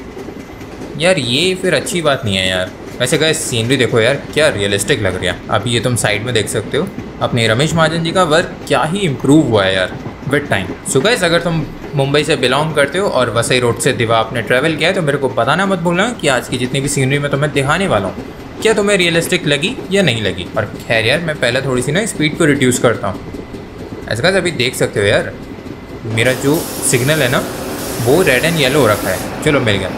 यार। ये फिर अच्छी बात नहीं है यार। वैसे गाइस सीनरी देखो यार क्या रियलिस्टिक लग रही है। अभी ये तुम साइड में देख सकते हो अपने रमेश महाजन जी का वर्क क्या ही इम्प्रूव हुआ है यार विद टाइम। सो गाइस अगर तुम मुंबई से बिलोंग करते हो और वसई रोड से दिवा आपने ट्रैवल किया है तो मेरे को बताना मत भूलना कि आज की जितनी भी सीनरी मैं तुम्हें दिखाने वाला हूँ क्या तुम्हें रियलिस्टिक लगी या नहीं लगी। और खैर यार मैं पहले थोड़ी सी ना स्पीड को रिड्यूस करता हूँ। ऐसा गाइस अभी देख सकते हो यार मेरा जो सिग्नल है ना वो रेड एंड येलो हो रखा है। चलो मिल गया।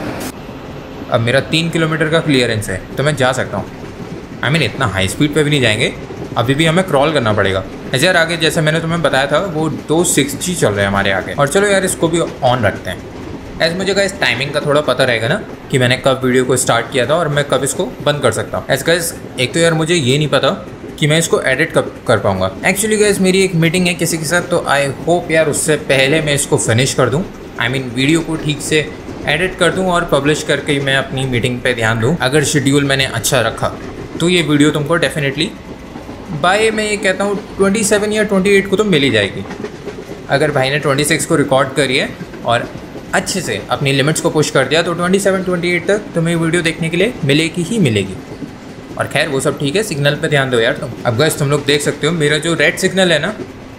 अब मेरा तीन किलोमीटर का क्लियरेंस है तो मैं जा सकता हूँ। आई मीन इतना हाई स्पीड पे भी नहीं जाएंगे, अभी भी हमें क्रॉल करना पड़ेगा। ऐसे यार आगे जैसे मैंने तुम्हें बताया था वो दो सिक्स जी चल रहे हैं हमारे आगे। और चलो यार इसको भी ऑन रखते हैं। ऐसे मुझे गाइस टाइमिंग का थोड़ा पता रहेगा ना कि मैंने कब वीडियो को स्टार्ट किया था और मैं कब इसको बंद कर सकता हूँ। ऐसे गाइस एक तो यार मुझे ये नहीं पता कि मैं इसको एडिट कब कर पाऊँगा। एक्चुअली गाइस मेरी एक मीटिंग है किसी के साथ, तो आई होप यार उससे पहले मैं इसको फिनिश कर दूँ। आई मीन वीडियो को ठीक से एडिट कर दूँ और पब्लिश करके मैं अपनी मीटिंग पे ध्यान दूँ। अगर शेड्यूल मैंने अच्छा रखा तो ये वीडियो तुमको डेफिनेटली बाय मैं ये कहता हूँ सत्ताईस या अट्ठाईस को तो मिल ही जाएगी। अगर भाई ने छब्बीस को रिकॉर्ड करी है और अच्छे से अपनी लिमिट्स को पुश कर दिया तो सत्ताईस अट्ठाईस तक तुम्हें वीडियो देखने के लिए मिलेगी ही मिलेगी। और खैर वो सब ठीक है, सिग्नल पे ध्यान दो यार तुम। अब गाइस तुम लोग देख सकते हो मेरा जो रेड सिग्नल है ना,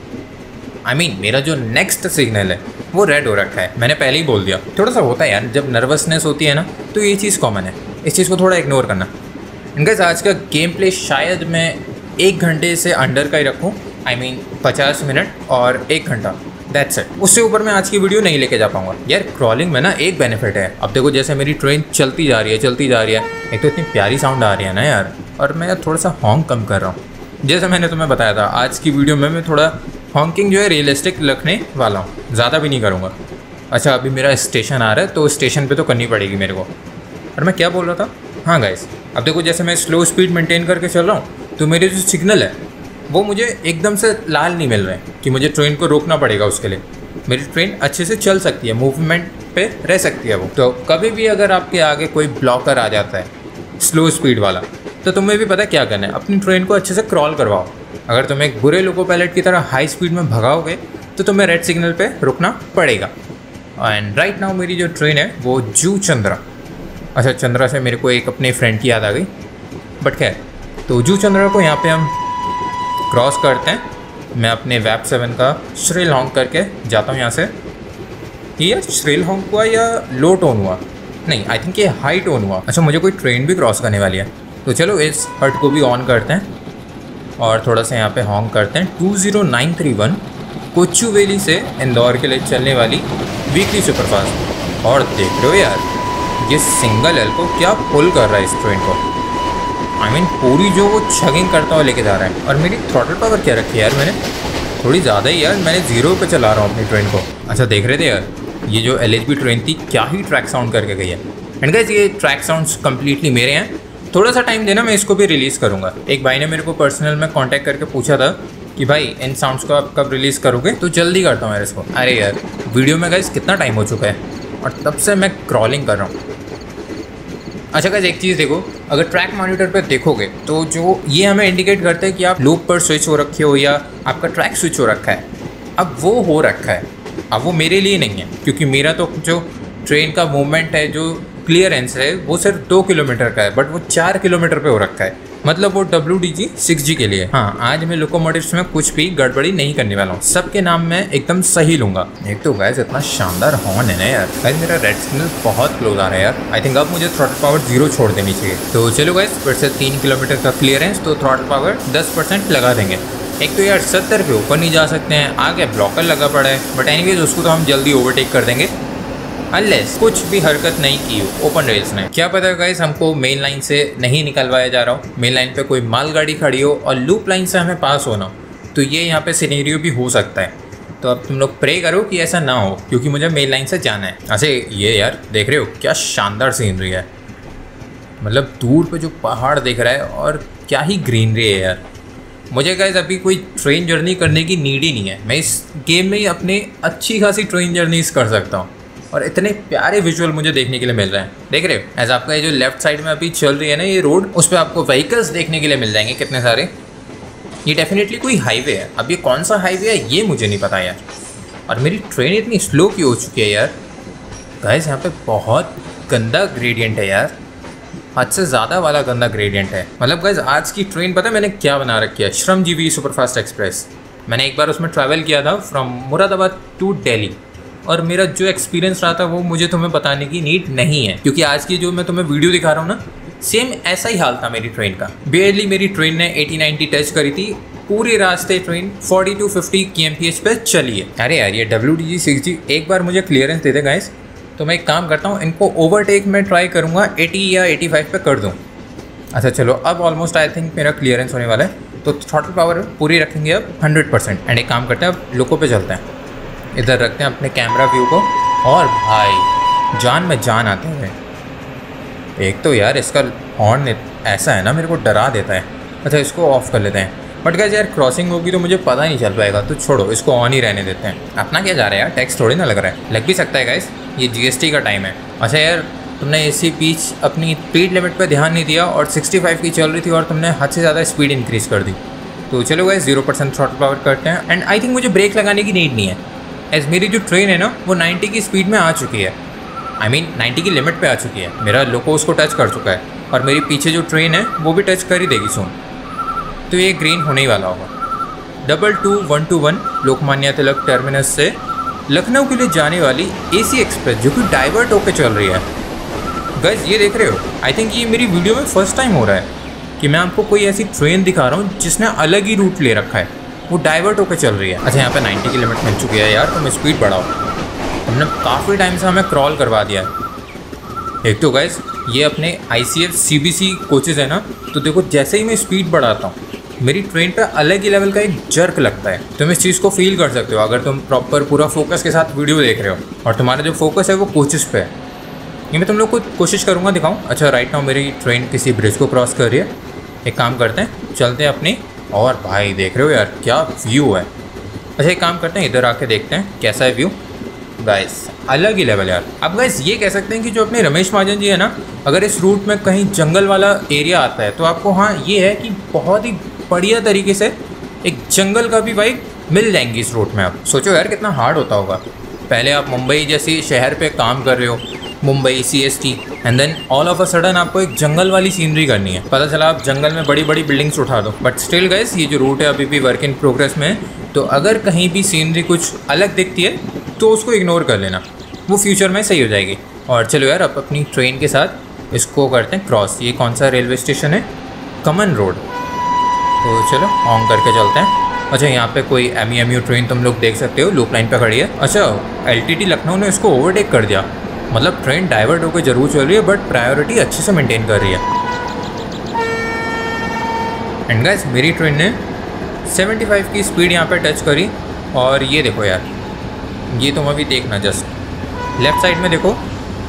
आई I मीन mean, मेरा जो नेक्स्ट सिग्नल है वो रेड हो रखा है। मैंने पहले ही बोल दिया, थोड़ा सा होता है यार जब नर्वसनेस होती है ना, तो ये चीज़ कॉमन है, इस चीज़ को थोड़ा इग्नोर करना। गाइस आज का गेम प्ले शायद मैं एक घंटे से अंडर का ही रखूँ, आई मीन पचास मिनट और एक घंटा, दैट्स इट। उससे ऊपर मैं आज की वीडियो नहीं लेके जा पाऊंगा यार। क्रॉलिंग में ना एक बेनिफिट है, अब देखो जैसे मेरी ट्रेन चलती जा रही है चलती जा रही है, एक तो इतनी प्यारी साउंड आ रही है ना यार, और मैं थोड़ा सा हॉन्ग कम कर रहा हूँ। जैसे मैंने तुम्हें बताया था आज की वीडियो में मैं थोड़ा हॉन्किंग जो है रियलिस्टिक रखने वाला हूँ, ज़्यादा भी नहीं करूँगा। अच्छा अभी मेरा स्टेशन आ रहा है तो स्टेशन पर तो करनी पड़ेगी मेरे को। और मैं क्या बोल रहा था, हाँ गाइस अब देखो जैसे मैं स्लो स्पीड मेंटेन करके चल रहा हूँ तो मेरे जो सिग्नल है वो मुझे एकदम से लाल नहीं मिल रहे हैं कि मुझे ट्रेन को रोकना पड़ेगा उसके लिए। मेरी ट्रेन अच्छे से चल सकती है, मूवमेंट पे रह सकती है वो। तो कभी भी अगर आपके आगे कोई ब्लॉकर आ जाता है स्लो स्पीड वाला, तो तुम्हें भी पता है क्या करना है, अपनी ट्रेन को अच्छे से क्रॉल करवाओ। अगर तुम एक बुरे लोको पायलट की तरह हाई स्पीड में भगाओगे तो तुम्हें रेड सिग्नल पे रुकना पड़ेगा। एंड राइट नाउ मेरी जो ट्रेन है वो जू चंद्रा, अच्छा चंद्रा से मेरे को एक अपने फ्रेंड की याद आ गई, बट खैर तो जू चंद्रा को यहाँ पे हम क्रॉस करते हैं। मैं अपने वैप सेवन का श्रिल हॉन्क करके जाता हूँ यहाँ से। ये श्रिल हॉन्क हुआ या लो टोन हुआ? नहीं, आई थिंक ये हाई टोन हुआ। अच्छा, मुझे कोई ट्रेन भी क्रॉस करने वाली है, तो चलो इस हट को भी ऑन करते हैं और थोड़ा सा यहाँ पे हॉन्क करते हैं। Two zero nine three one Kochuveli से इंदौर के लिए चलने वाली वीकली सुपरफास्ट। और देख रहे हो यार, ये सिंगल एल को क्या पुल कर रहा है इस ट्रेन को। आई I मीन mean, पूरी जो वो छगिंग करता हुआ लेके जा रहा है। और मेरी थ्रॉटल पावर क्या रखी है यार मैंने, थोड़ी ज़्यादा ही यार, मैंने जीरो पे चला रहा हूँ अपनी ट्रेन को। अच्छा देख रहे थे यार, ये जो एल एच बी ट्रेन थी क्या ही ट्रैक साउंड करके गई है। एंड गाइस ये ट्रैक साउंड्स कम्प्लीटली मेरे हैं, थोड़ा सा टाइम देना, मैं इसको भी रिलीज़ करूँगा। एक भाई ने मेरे को पर्सनल में कॉन्टैक्ट करके पूछा था कि भाई इन साउंड्स को आप कब रिलीज़ करोगे, तो जल्दी करता हूँ यार इसको। अरे यार वीडियो में गाइस कितना टाइम हो चुका है और तब से मैं क्रॉलिंग कर रहा हूँ। अच्छा गाइस एक चीज़ देखो, अगर ट्रैक मॉनिटर पर देखोगे तो जो ये हमें इंडिकेट करता है कि आप लूप पर स्विच हो रखे हो या आपका ट्रैक स्विच हो रखा है, अब वो हो रखा है। अब वो मेरे लिए नहीं है, क्योंकि मेरा तो जो ट्रेन का मूवमेंट है, जो क्लियरेंस है, वो सिर्फ दो किलोमीटर का है, बट वो चार किलोमीटर पे हो रखा है। मतलब वो W D G six G के लिए। हाँ, आज मैं लोकोमोटिव्स में कुछ भी गड़बड़ी नहीं करने वाला हूँ, सबके नाम मैं एकदम सही लूँगा। एक तो गाइस इतना शानदार हॉर्न है ना यार, गाइस मेरा रेड सिग्नल बहुत क्लोज आ रहा है यार। आई थिंक अब मुझे थ्रॉटल पावर जीरो छोड़ देनी चाहिए। तो चलो गाइस, फिर से तीन किलोमीटर का क्लियरेंस, तो थ्रॉटल पावर दस परसेंट लगा देंगे। एक तो यार सत्तर पे ऊपर नहीं जा सकते हैं, आगे ब्लॉकर लगा पड़ा है, बट एनीवेज उसको तो हम जल्दी ओवरटेक कर देंगे, अनलेस कुछ भी हरकत नहीं की हो ओपन रेल्स ने। क्या पता गाइस हमको मेन लाइन से नहीं निकलवाया जा रहा हो, मेन लाइन पे कोई मालगाड़ी खड़ी हो और लूप लाइन से हमें पास होना हो, तो ये यहाँ पे सिनेरियो भी हो सकता है। तो अब तुम लोग प्रे करो कि ऐसा ना हो, क्योंकि मुझे मेन लाइन से जाना है। अच्छा ये यार देख रहे हो क्या शानदार सीनरी है, मतलब दूर पे जो पहाड़ दिख रहा है और क्या ही ग्रीनरी है यार। मुझे गाइस अभी कोई ट्रेन जर्नी करने की नीड ही नहीं है, मैं इस गेम में ही अपने अच्छी खासी ट्रेन जर्नीज कर सकता हूँ और इतने प्यारे विजुअल मुझे देखने के लिए मिल रहे हैं। देख रहे हो एज आपका ये जो लेफ्ट साइड में अभी चल रही है ना ये रोड, उस पर आपको व्हीकल्स देखने के लिए मिल जाएंगे कितने सारे। ये डेफिनेटली कोई हाईवे है, अब ये कौन सा हाईवे है ये मुझे नहीं पता यार। और मेरी ट्रेन इतनी स्लो क्यों हो चुकी है यार। गाइस यहाँ पे बहुत गंदा ग्रेडियंट है यार, हद से ज़्यादा वाला गंदा ग्रेडियंट है। मतलब गाइस आज की ट्रेन पता है मैंने क्या बना रखी है, श्रमजीवी सुपरफास्ट एक्सप्रेस। मैंने एक बार उसमें ट्रैवल किया था फ्रॉम मुरादाबाद टू दिल्ली, और मेरा जो एक्सपीरियंस रहा था वो मुझे तुम्हें बताने की नीड नहीं है, क्योंकि आज की जो मैं तुम्हें वीडियो दिखा रहा हूँ ना, सेम ऐसा ही हाल था मेरी ट्रेन का। बेयरली मेरी ट्रेन ने अस्सी नब्बे टच करी थी, पूरे रास्ते ट्रेन चालीस टू पचास के एम पी एच पे चली है। अरे यार ये W D G six G एक बार मुझे क्लियरेंस दे दे गाइस, तो मैं एक काम करता हूँ, इनको ओवरटेक में ट्राई करूँगा, अस्सी या पचासी पे कर दूँ। अच्छा चलो अब ऑलमोस्ट आई थिंक मेरा क्लियरेंस होने वाला है, तो थ्रॉटल पावर पूरी रखेंगे अब हंड्रेड परसेंट। एंड एक काम करते हैं, अब लोको पे चलते हैं, इधर रखते हैं अपने कैमरा व्यू को, और भाई जान में जान आते हैं। एक तो यार इसका हॉर्न ऐसा है ना, मेरे को डरा देता है। अच्छा इसको ऑफ कर लेते हैं, बट गाइस यार क्रॉसिंग होगी तो मुझे पता नहीं चल पाएगा, तो छोड़ो इसको ऑन ही रहने देते हैं। अपना क्या जा रहा है यार, टैक्स थोड़ी ना लग रहा है, लग भी सकता है गाइस, ये जी एस टी का टाइम है। अच्छा यार तुमने इसी बीच अपनी स्पीड लिमिट पे ध्यान नहीं दिया और पैंसठ की चल रही थी और तुमने हद से ज़्यादा स्पीड इंक्रीज़ कर दी। तो चलो guys zero percent throttle power करते हैं। एंड आई थिंक मुझे ब्रेक लगाने की नीड नहीं है, एज मेरी जो ट्रेन है ना वो नब्बे की स्पीड में आ चुकी है, आई मीन नब्बे की लिमिट पे आ चुकी है। मेरा लोको उसको टच कर चुका है और मेरी पीछे जो ट्रेन है वो भी टच कर ही देगी सून, तो ये ग्रीन होने ही वाला होगा। Double two one two one Lokmanya Tilak terminus से लखनऊ के लिए जाने वाली एसी एक्सप्रेस, जो कि डाइवर्ट होकर चल रही है। गाइस ये देख रहे हो, आई थिंक ये मेरी वीडियो में फर्स्ट टाइम हो रहा है कि मैं आपको कोई ऐसी ट्रेन दिखा रहा हूँ जिसने अलग ही रूट ले रखा है, वो डाइवर्ट होकर चल रही है। अच्छा यहाँ पे नब्बे की लिमिट मिल चुकी है यार, तुम स्पीड बढ़ाओ, हमने काफ़ी टाइम से हमें क्रॉल करवा दिया है। एक तो गाइस ये अपने I C F C B C coaches है ना, तो देखो जैसे ही मैं स्पीड बढ़ाता हूँ मेरी ट्रेन पे अलग ही लेवल का एक जर्क लगता है। तुम इस चीज़ को फील कर सकते हो अगर तुम प्रॉपर पूरा फोकस के साथ वीडियो देख रहे हो और तुम्हारा जो फोकस है वो कोचेस पे है। ये मैं तुम लोग को कोशिश करूँगा दिखाऊँ। अच्छा राइट नाउ मेरी ट्रेन किसी ब्रिज को क्रॉस कर रही है, एक काम करते हैं चलते हैं अपनी, और भाई देख रहे हो यार क्या व्यू है। अच्छा एक काम करते हैं इधर आके देखते हैं कैसा है व्यू। गाइस अलग ही लेवल यार। अब गाइस ये कह सकते हैं कि जो अपने रमेश महाजन जी है ना, अगर इस रूट में कहीं जंगल वाला एरिया आता है तो आपको हाँ ये है कि बहुत ही बढ़िया तरीके से एक जंगल का भी वाइब मिल जाएंगी इस रूट में। आप सोचो यार कितना हार्ड होता होगा। पहले आप मुंबई जैसी शहर पे काम कर रहे हो, Mumbai C S T, and then all of a sudden आपको एक जंगल वाली सीनरी करनी है। पता चला आप जंगल में बड़ी बड़ी बिल्डिंग्स उठा दो। बट स्टिल गाइस ये जो रूट है अभी भी वर्क इन प्रोग्रेस में है, तो अगर कहीं भी सीनरी कुछ अलग दिखती है तो उसको इग्नोर कर लेना, वो फ्यूचर में सही हो जाएगी। और चलो यार अब अपनी ट्रेन के साथ इसको करते हैं क्रॉस। ये कौन सा रेलवे स्टेशन है? कमन रोड। तो चलो ऑन करके चलते हैं। अच्छा यहाँ पे कोई M E M U train तुम लोग देख सकते हो, लूप लाइन पे खड़ी है। अच्छा एल टी टी लखनऊ ने इसको ओवरटेक कर दिया, मतलब ट्रेन डाइवर्ट होकर जरूर चल रही है बट प्रायोरिटी अच्छे से मेंटेन कर रही है। एंड गाइस मेरी ट्रेन ने पचहत्तर की स्पीड यहाँ पे टच करी, और ये देखो यार, ये तुम अभी देखना, जस्ट लेफ्ट साइड में देखो,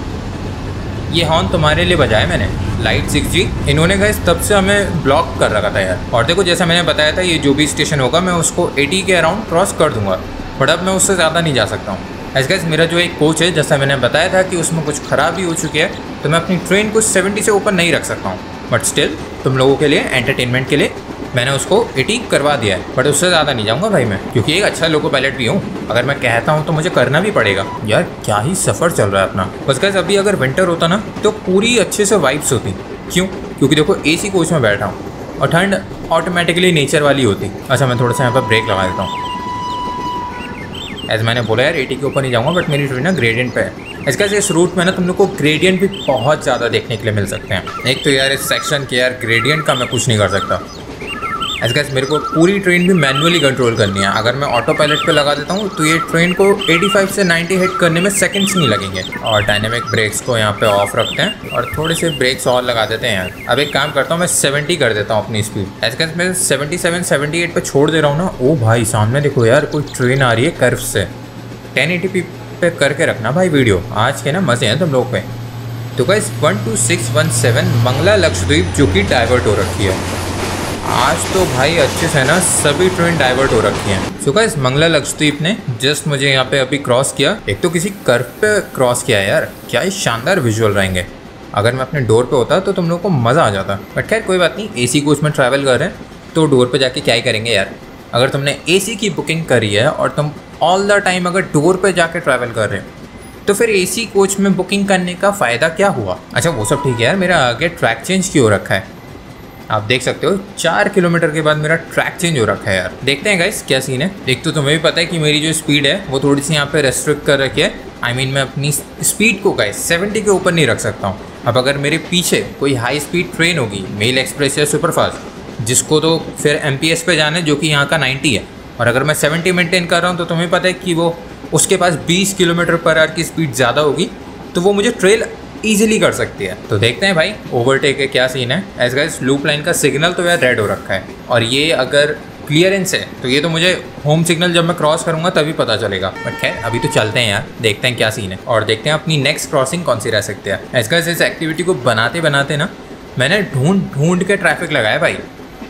ये हॉर्न तुम्हारे लिए बजाया मैंने, लाइट सिक्स जी। इन्होंने गाइस तब से हमें ब्लॉक कर रखा था यार। और देखो जैसा मैंने बताया था, ये जो भी स्टेशन होगा मैं उसको अस्सी के अराउंड क्रॉस कर दूंगा, बट अब मैं उससे ज़्यादा नहीं जा सकता हूँ। ऐसे गाइस मेरा जो एक कोच है, जैसा मैंने बताया था कि उसमें कुछ खराबी हो चुकी है, तो मैं अपनी ट्रेन को सत्तर से ऊपर नहीं रख सकता हूँ। बट स्टिल तुम लोगों के लिए, एंटरटेनमेंट के लिए मैंने उसको अस्सी करवा दिया है, बट उससे ज़्यादा नहीं जाऊँगा भाई मैं, क्योंकि एक अच्छा लोको पायलट भी हूँ। अगर मैं कहता हूँ तो मुझे करना भी पड़ेगा। यार क्या ही सफ़र चल रहा है अपना। बस गाइस अभी अगर विंटर होता ना तो पूरी अच्छे से वाइब्स होती। क्यों? क्योंकि देखो एसी कोच में बैठा हूँ और ठंड ऑटोमेटिकली नेचर वाली होती। अच्छा मैं थोड़ा सा यहाँ पर ब्रेक लगा देता हूँ। ऐसे मैंने बोला यार अस्सी के ऊपर नहीं जाऊँगा, बट मेरी ट्रेन ना ग्रेडियंट पे है। इसका इस रूट में ना तुम लोग को ग्रेडियंट भी बहुत ज़्यादा देखने के लिए मिल सकते हैं। एक तो यार इस सेक्शन के यार ग्रेडियंट का मैं कुछ नहीं कर सकता। ऐसे मेरे को पूरी ट्रेन भी मैनुअली कंट्रोल करनी है। अगर मैं ऑटो पायलट पे लगा देता हूँ तो ये ट्रेन को पचासी से नब्बे हिट करने में सेकंड्स नहीं लगेंगे। और डायनेमिक ब्रेक्स को यहाँ पे ऑफ रखते हैं और थोड़े से ब्रेक्स और लगा देते हैं यार। अब एक काम करता हूँ, मैं सत्तर कर देता हूँ अपनी स्पीड। ऐसे मैं सतहत्तर अठहत्तर पे छोड़ दे रहा हूँ ना। ओ भाई सामने देखो यार, कोई ट्रेन आ रही है कर्व से। टेन एटी पी पे करके रखना भाई वीडियो, आज के ना मज़े हैं तुम लोग पे। तो guys one two six one seven Mangala Lakshadweep जो कि डाइवर्ट हो रखी है आज तो भाई अच्छे से ना, सभी ट्रेन डाइवर्ट हो रखी हैं। सो गाइस मंगला लक्षद्वीप ने जस्ट मुझे यहाँ पे अभी क्रॉस किया। एक तो किसी कर्व पे क्रॉस किया है यार, क्या ही शानदार विजुअल रहेंगे। अगर मैं अपने डोर पे होता तो तुम लोग को मज़ा आ जाता, बट खैर कोई बात नहीं। एसी कोच में ट्रैवल कर रहे हैं तो डोर पे जाके क्या ही करेंगे यार। अगर तुमने एसी की बुकिंग करी है और तुम ऑल द टाइम अगर डोर पे जाके ट्रैवल कर रहे हो तो फिर एसी कोच में बुकिंग करने का फ़ायदा क्या हुआ। अच्छा वो सब ठीक है यार, मेरा आगे ट्रैक चेंज क्यों रखा है आप देख सकते हो। चार किलोमीटर के बाद मेरा ट्रैक चेंज हो रखा है यार। देखते हैं गाइस क्या सीन है। एक तो तुम्हें भी पता है कि मेरी जो स्पीड है वो थोड़ी सी यहाँ पे रेस्ट्रिक्ट कर रखी है। आई I मीन mean, मैं अपनी स्पीड को गाइस सत्तर के ऊपर नहीं रख सकता हूँ। अब अगर मेरे पीछे कोई हाई स्पीड ट्रेन होगी, मेल एक्सप्रेस या सुपरफास्ट, जिसको तो फिर एम पी एस पे जाना है जो कि यहाँ का नब्बे है, और अगर मैं सत्तर मेंटेन कर रहा हूँ तो तुम्हें पता है कि वो उसके पास बीस किलोमीटर पर आवर की स्पीड ज़्यादा होगी, तो वो मुझे ट्रेल ईजिली कर सकती है। तो देखते हैं भाई ओवरटेक के क्या सीन है। एज गाइस लूप लाइन का सिग्नल तो यार रेड हो रखा है, और ये अगर क्लियरेंस है तो ये तो मुझे होम सिग्नल जब मैं क्रॉस करूँगा तभी पता चलेगा। बट खैर अभी तो चलते हैं यार, देखते हैं क्या सीन है और देखते हैं अपनी नेक्स्ट क्रॉसिंग कौन सी रह सकती है। एज गाइस इस एक्टिविटी को बनाते बनाते ना मैंने ढूंढ ढूंढ के ट्रैफिक लगाया भाई,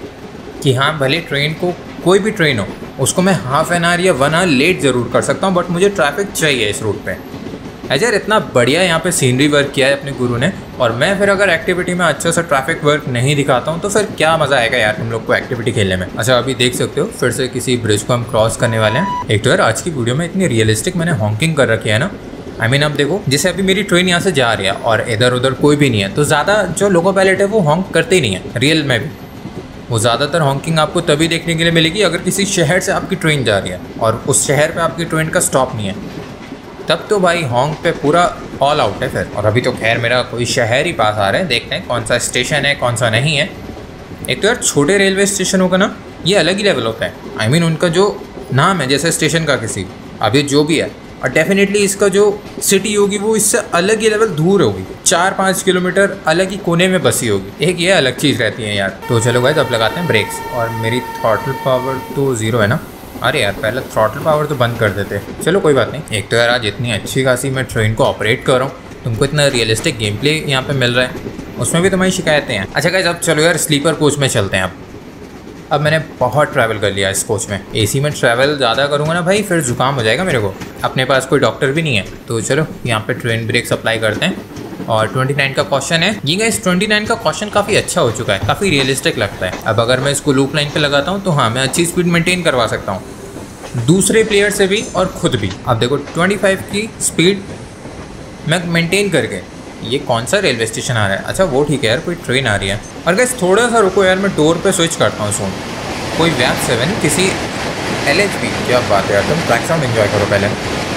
कि हाँ भले ट्रेन को कोई भी ट्रेन हो उसको मैं हाफ एन आवर या वन आवर लेट ज़रूर कर सकता हूँ, बट मुझे ट्रैफिक चाहिए इस रूट पे। ऐसे यार इतना बढ़िया यहाँ पे सीनरी वर्क किया है अपने गुरु ने, और मैं फिर अगर एक्टिविटी में अच्छा सा ट्रैफिक वर्क नहीं दिखाता हूँ तो फिर क्या मज़ा आएगा यार तुम लोग को एक्टिविटी खेलने में। अच्छा अभी देख सकते हो फिर से किसी ब्रिज को हम क्रॉस करने वाले हैं। एक तो यार आज की वीडियो में इतनी रियलिस्टिक मैंने हॉकिंग कर रखी है ना। आई I मीन mean, अब देखो जैसे अभी मेरी ट्रेन यहाँ से जा रही है और इधर उधर कोई भी नहीं है, तो ज़्यादा जो लोको पायलट है वो हॉन्क करते ही नहीं है रियल में भी। वो ज़्यादातर हॉकिंग आपको तभी देखने के लिए मिलेगी अगर किसी शहर से आपकी ट्रेन जा रही है और उस शहर पे आपकी ट्रेन का स्टॉप नहीं है, तब तो भाई हॉन्क पे पूरा ऑल आउट है फिर। और अभी तो खैर मेरा कोई शहर ही पास आ रहा है, देखते हैं कौन सा स्टेशन है कौन सा नहीं है। एक तो यार छोटे रेलवे स्टेशन होगा ना, ये अलग ही लेवल होता है। आई I मीन mean, उनका जो नाम है जैसे स्टेशन का किसी, अब ये जो भी है, और डेफिनेटली इसका जो सिटी होगी वो इससे अलग ही लेवल दूर होगी, चार पाँच किलोमीटर अलग ही कोने में बसी होगी। एक ये अलग चीज़ रहती है यार। तो चलो गाइस अब लगाते हैं ब्रेक्स, और मेरी थ्रॉटल पावर तो ज़ीरो है ना। अरे यार पहले थ्रॉटल पावर तो बंद कर देते, चलो कोई बात नहीं। एक तो यार आज इतनी अच्छी खासी मैं ट्रेन को ऑपरेट कर रहा हूँ, तुमको इतना रियलिस्टिक गेम प्ले यहाँ पे मिल रहा है, उसमें भी तुम्हारी शिकायतें हैं। अच्छा गाइस अब चलो यार स्लीपर कोच में चलते हैं। अब अब मैंने बहुत ट्रैवल कर लिया इस कोच में। एसी में ट्रैवल ज़्यादा करूँगा ना भाई फिर जुकाम हो जाएगा मेरे को, अपने पास कोई डॉक्टर भी नहीं है। तो चलो यहाँ पे ट्रेन ब्रेक्स अप्लाई करते हैं। और उनतीस का क्वेश्चन है ये गाइस, उनतीस का क्वेश्चन काफ़ी अच्छा हो चुका है, काफ़ी रियलिस्टिक लगता है। अब अगर मैं इसको लूप लाइन पे लगाता हूँ तो हाँ मैं अच्छी स्पीड मेंटेन करवा सकता हूँ। दूसरे प्लेयर से भी और खुद भी। अब देखो पच्चीस की स्पीड मैं मेंटेन करके, ये कौन सा रेलवे स्टेशन आ रहा है? अच्छा वो ठीक है यार, कोई ट्रेन आ रही है। और गाइस थोड़ा सा रुको यार, मैं डोर पे स्विच करता हूँ सोन। कोई वैप सेवन किसी एल एच पी, क्या बात है यार, तुम ट्रैक साउंड एंजॉय करो पहले।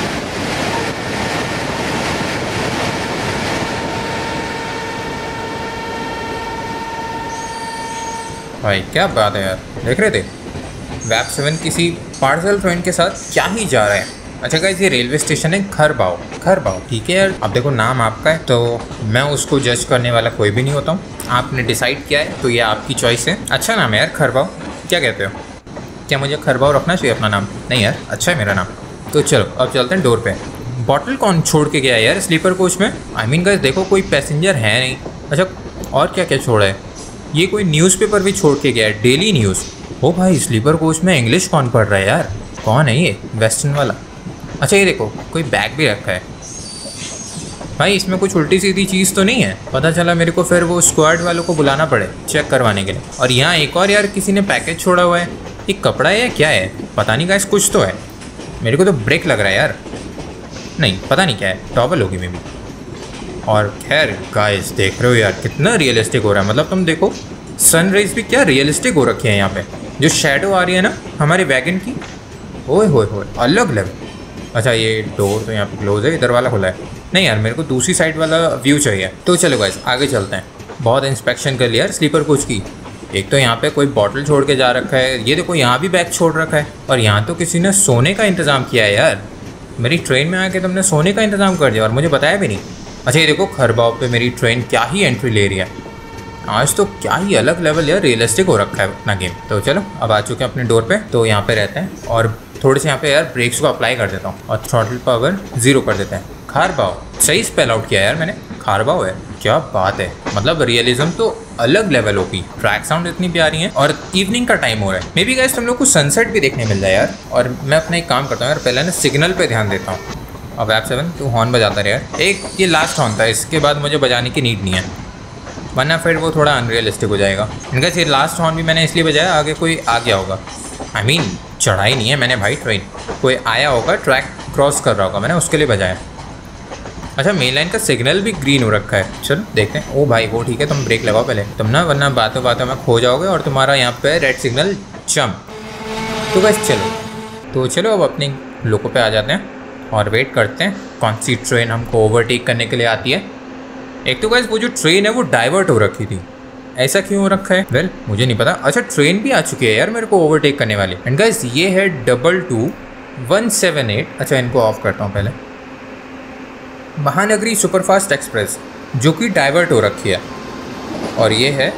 भाई क्या बात है यार, देख रहे थे वैप सेवन किसी पार्सल ट्रेन के साथ क्या ही जा रहे हैं। अच्छा गाइस ये रेलवे स्टेशन है खरबाओ। खरबाओ ठीक है यार, अब देखो नाम आपका है तो मैं उसको जज करने वाला कोई भी नहीं होता हूँ। आपने डिसाइड किया है तो ये आपकी चॉइस है। अच्छा नाम है यार खरबाओ, क्या कहते हो? क्या मुझे खरबाओ रखना चाहिए अपना नाम? नहीं यार अच्छा है मेरा नाम। तो चलो अब चलते हैं डोर पे। बॉटल कौन छोड़ के गया है यार स्लीपर कोच में? आई मीन गाइस देखो कोई पैसेंजर है नहीं। अच्छा और क्या क्या छोड़ा है? ये कोई न्यूज़पेपर भी छोड़ के गया है, डेली न्यूज़। ओ भाई स्लीपर कोच में इंग्लिश कौन पढ़ रहा है यार? कौन है ये वेस्टर्न वाला? अच्छा ये देखो कोई बैग भी रखा है। भाई इसमें कुछ उल्टी सीधी चीज़ तो नहीं है? पता चला मेरे को फिर वो स्क्वाड वालों को बुलाना पड़े चेक करवाने के लिए। और यहाँ एक और यार किसी ने पैकेज छोड़ा हुआ है, ये कपड़ा है या क्या है पता नहीं गाइस, कुछ तो है। मेरे को तो ब्रेक लग रहा है यार, नहीं पता नहीं क्या है, टॉवल होगी मे बी। और खैर गाइस देख रहे हो यार कितना रियलिस्टिक हो रहा है, मतलब तुम देखो सनराइज भी क्या रियलिस्टिक हो रखी है यहाँ पे। जो शेडो आ रही है ना हमारे वैगन की, ओए होए होए अलग लेवल। अच्छा ये डोर तो यहाँ पे क्लोज है, इधर वाला खुला है। नहीं यार मेरे को दूसरी साइड वाला व्यू चाहिए। तो चलो गाइस आगे चलते हैं। बहुत इंस्पेक्शन कर लिया यार स्लीपर कोच की। एक तो यहाँ पे कोई बॉटल छोड़ के जा रखा है, ये देखो यहाँ भी बैग छोड़ रखा है। और यहाँ तो किसी ने सोने का इंतज़ाम किया है यार, मेरी ट्रेन में आके तुमने सोने का इंतज़ाम कर दिया और मुझे बताया भी नहीं। अच्छा ये देखो खरबाव पे मेरी ट्रेन क्या ही एंट्री ले रही है। आज तो क्या ही अलग लेवल यार रियलिस्टिक हो रखा है अपना गेम। तो चलो अब आ चुके हैं अपने डोर पे, तो यहाँ पे रहते हैं और थोड़े से यहाँ पे यार ब्रेक्स को अप्लाई कर देता हूँ और थ्रॉटल पावर जीरो कर देते हैं। खारबाव सही स्पेल आउट किया यार मैंने, खारबाव है, क्या बात है। मतलब रियलिज्म तो अलग लेवल होगी, ट्रैक साउंड इतनी प्यारी है और इवनिंग का टाइम हो रहा है। मे बी गाइस तुम लोग को सनसेट भी देखने मिल जाए यार। और मैं अपना एक काम करता हूँ यार, पहले ना सिग्नल पे ध्यान देता हूँ। अब वैप सेवन तू हॉर्न बजाता रहे यार, एक ये लास्ट हॉर्न था, इसके बाद मुझे बजाने की नीड नहीं है वरना फिर वो थोड़ा अनरियलिस्टिक हो जाएगा। इनका ये लास्ट हॉर्न भी मैंने इसलिए बजाया आगे कोई आ गया होगा। आई मीन चढ़ाई नहीं है मैंने भाई ट्रेन, कोई आया होगा ट्रैक क्रॉस कर रहा होगा, मैंने उसके लिए बजाया। अच्छा मेन लाइन का सिग्नल भी ग्रीन हो रखा है, चलो देखते हैं। ओ भाई वो ठीक है, तुम ब्रेक लगाओ पहले, तुम ना वरना बातों बातों में खो जाओगे और तुम्हारा यहाँ पे रेड सिग्नल जंप। तो बस चलो तो चलो अब अपने लोगों पे आ जाते हैं और वेट करते हैं कौन सी ट्रेन हमको ओवरटेक करने के लिए आती है। एक तो गाइस वो जो ट्रेन है वो डाइवर्ट हो रखी थी, ऐसा क्यों हो रखा है? वेल well, मुझे नहीं पता। अच्छा ट्रेन भी आ चुकी है यार मेरे को ओवरटेक करने वाली। एंड गाइस ये है double two one seven eight. अच्छा इनको ऑफ करता हूँ पहले। महानगरी सुपरफास्ट एक्सप्रेस जो कि डाइवर्ट हो रखी है। और ये है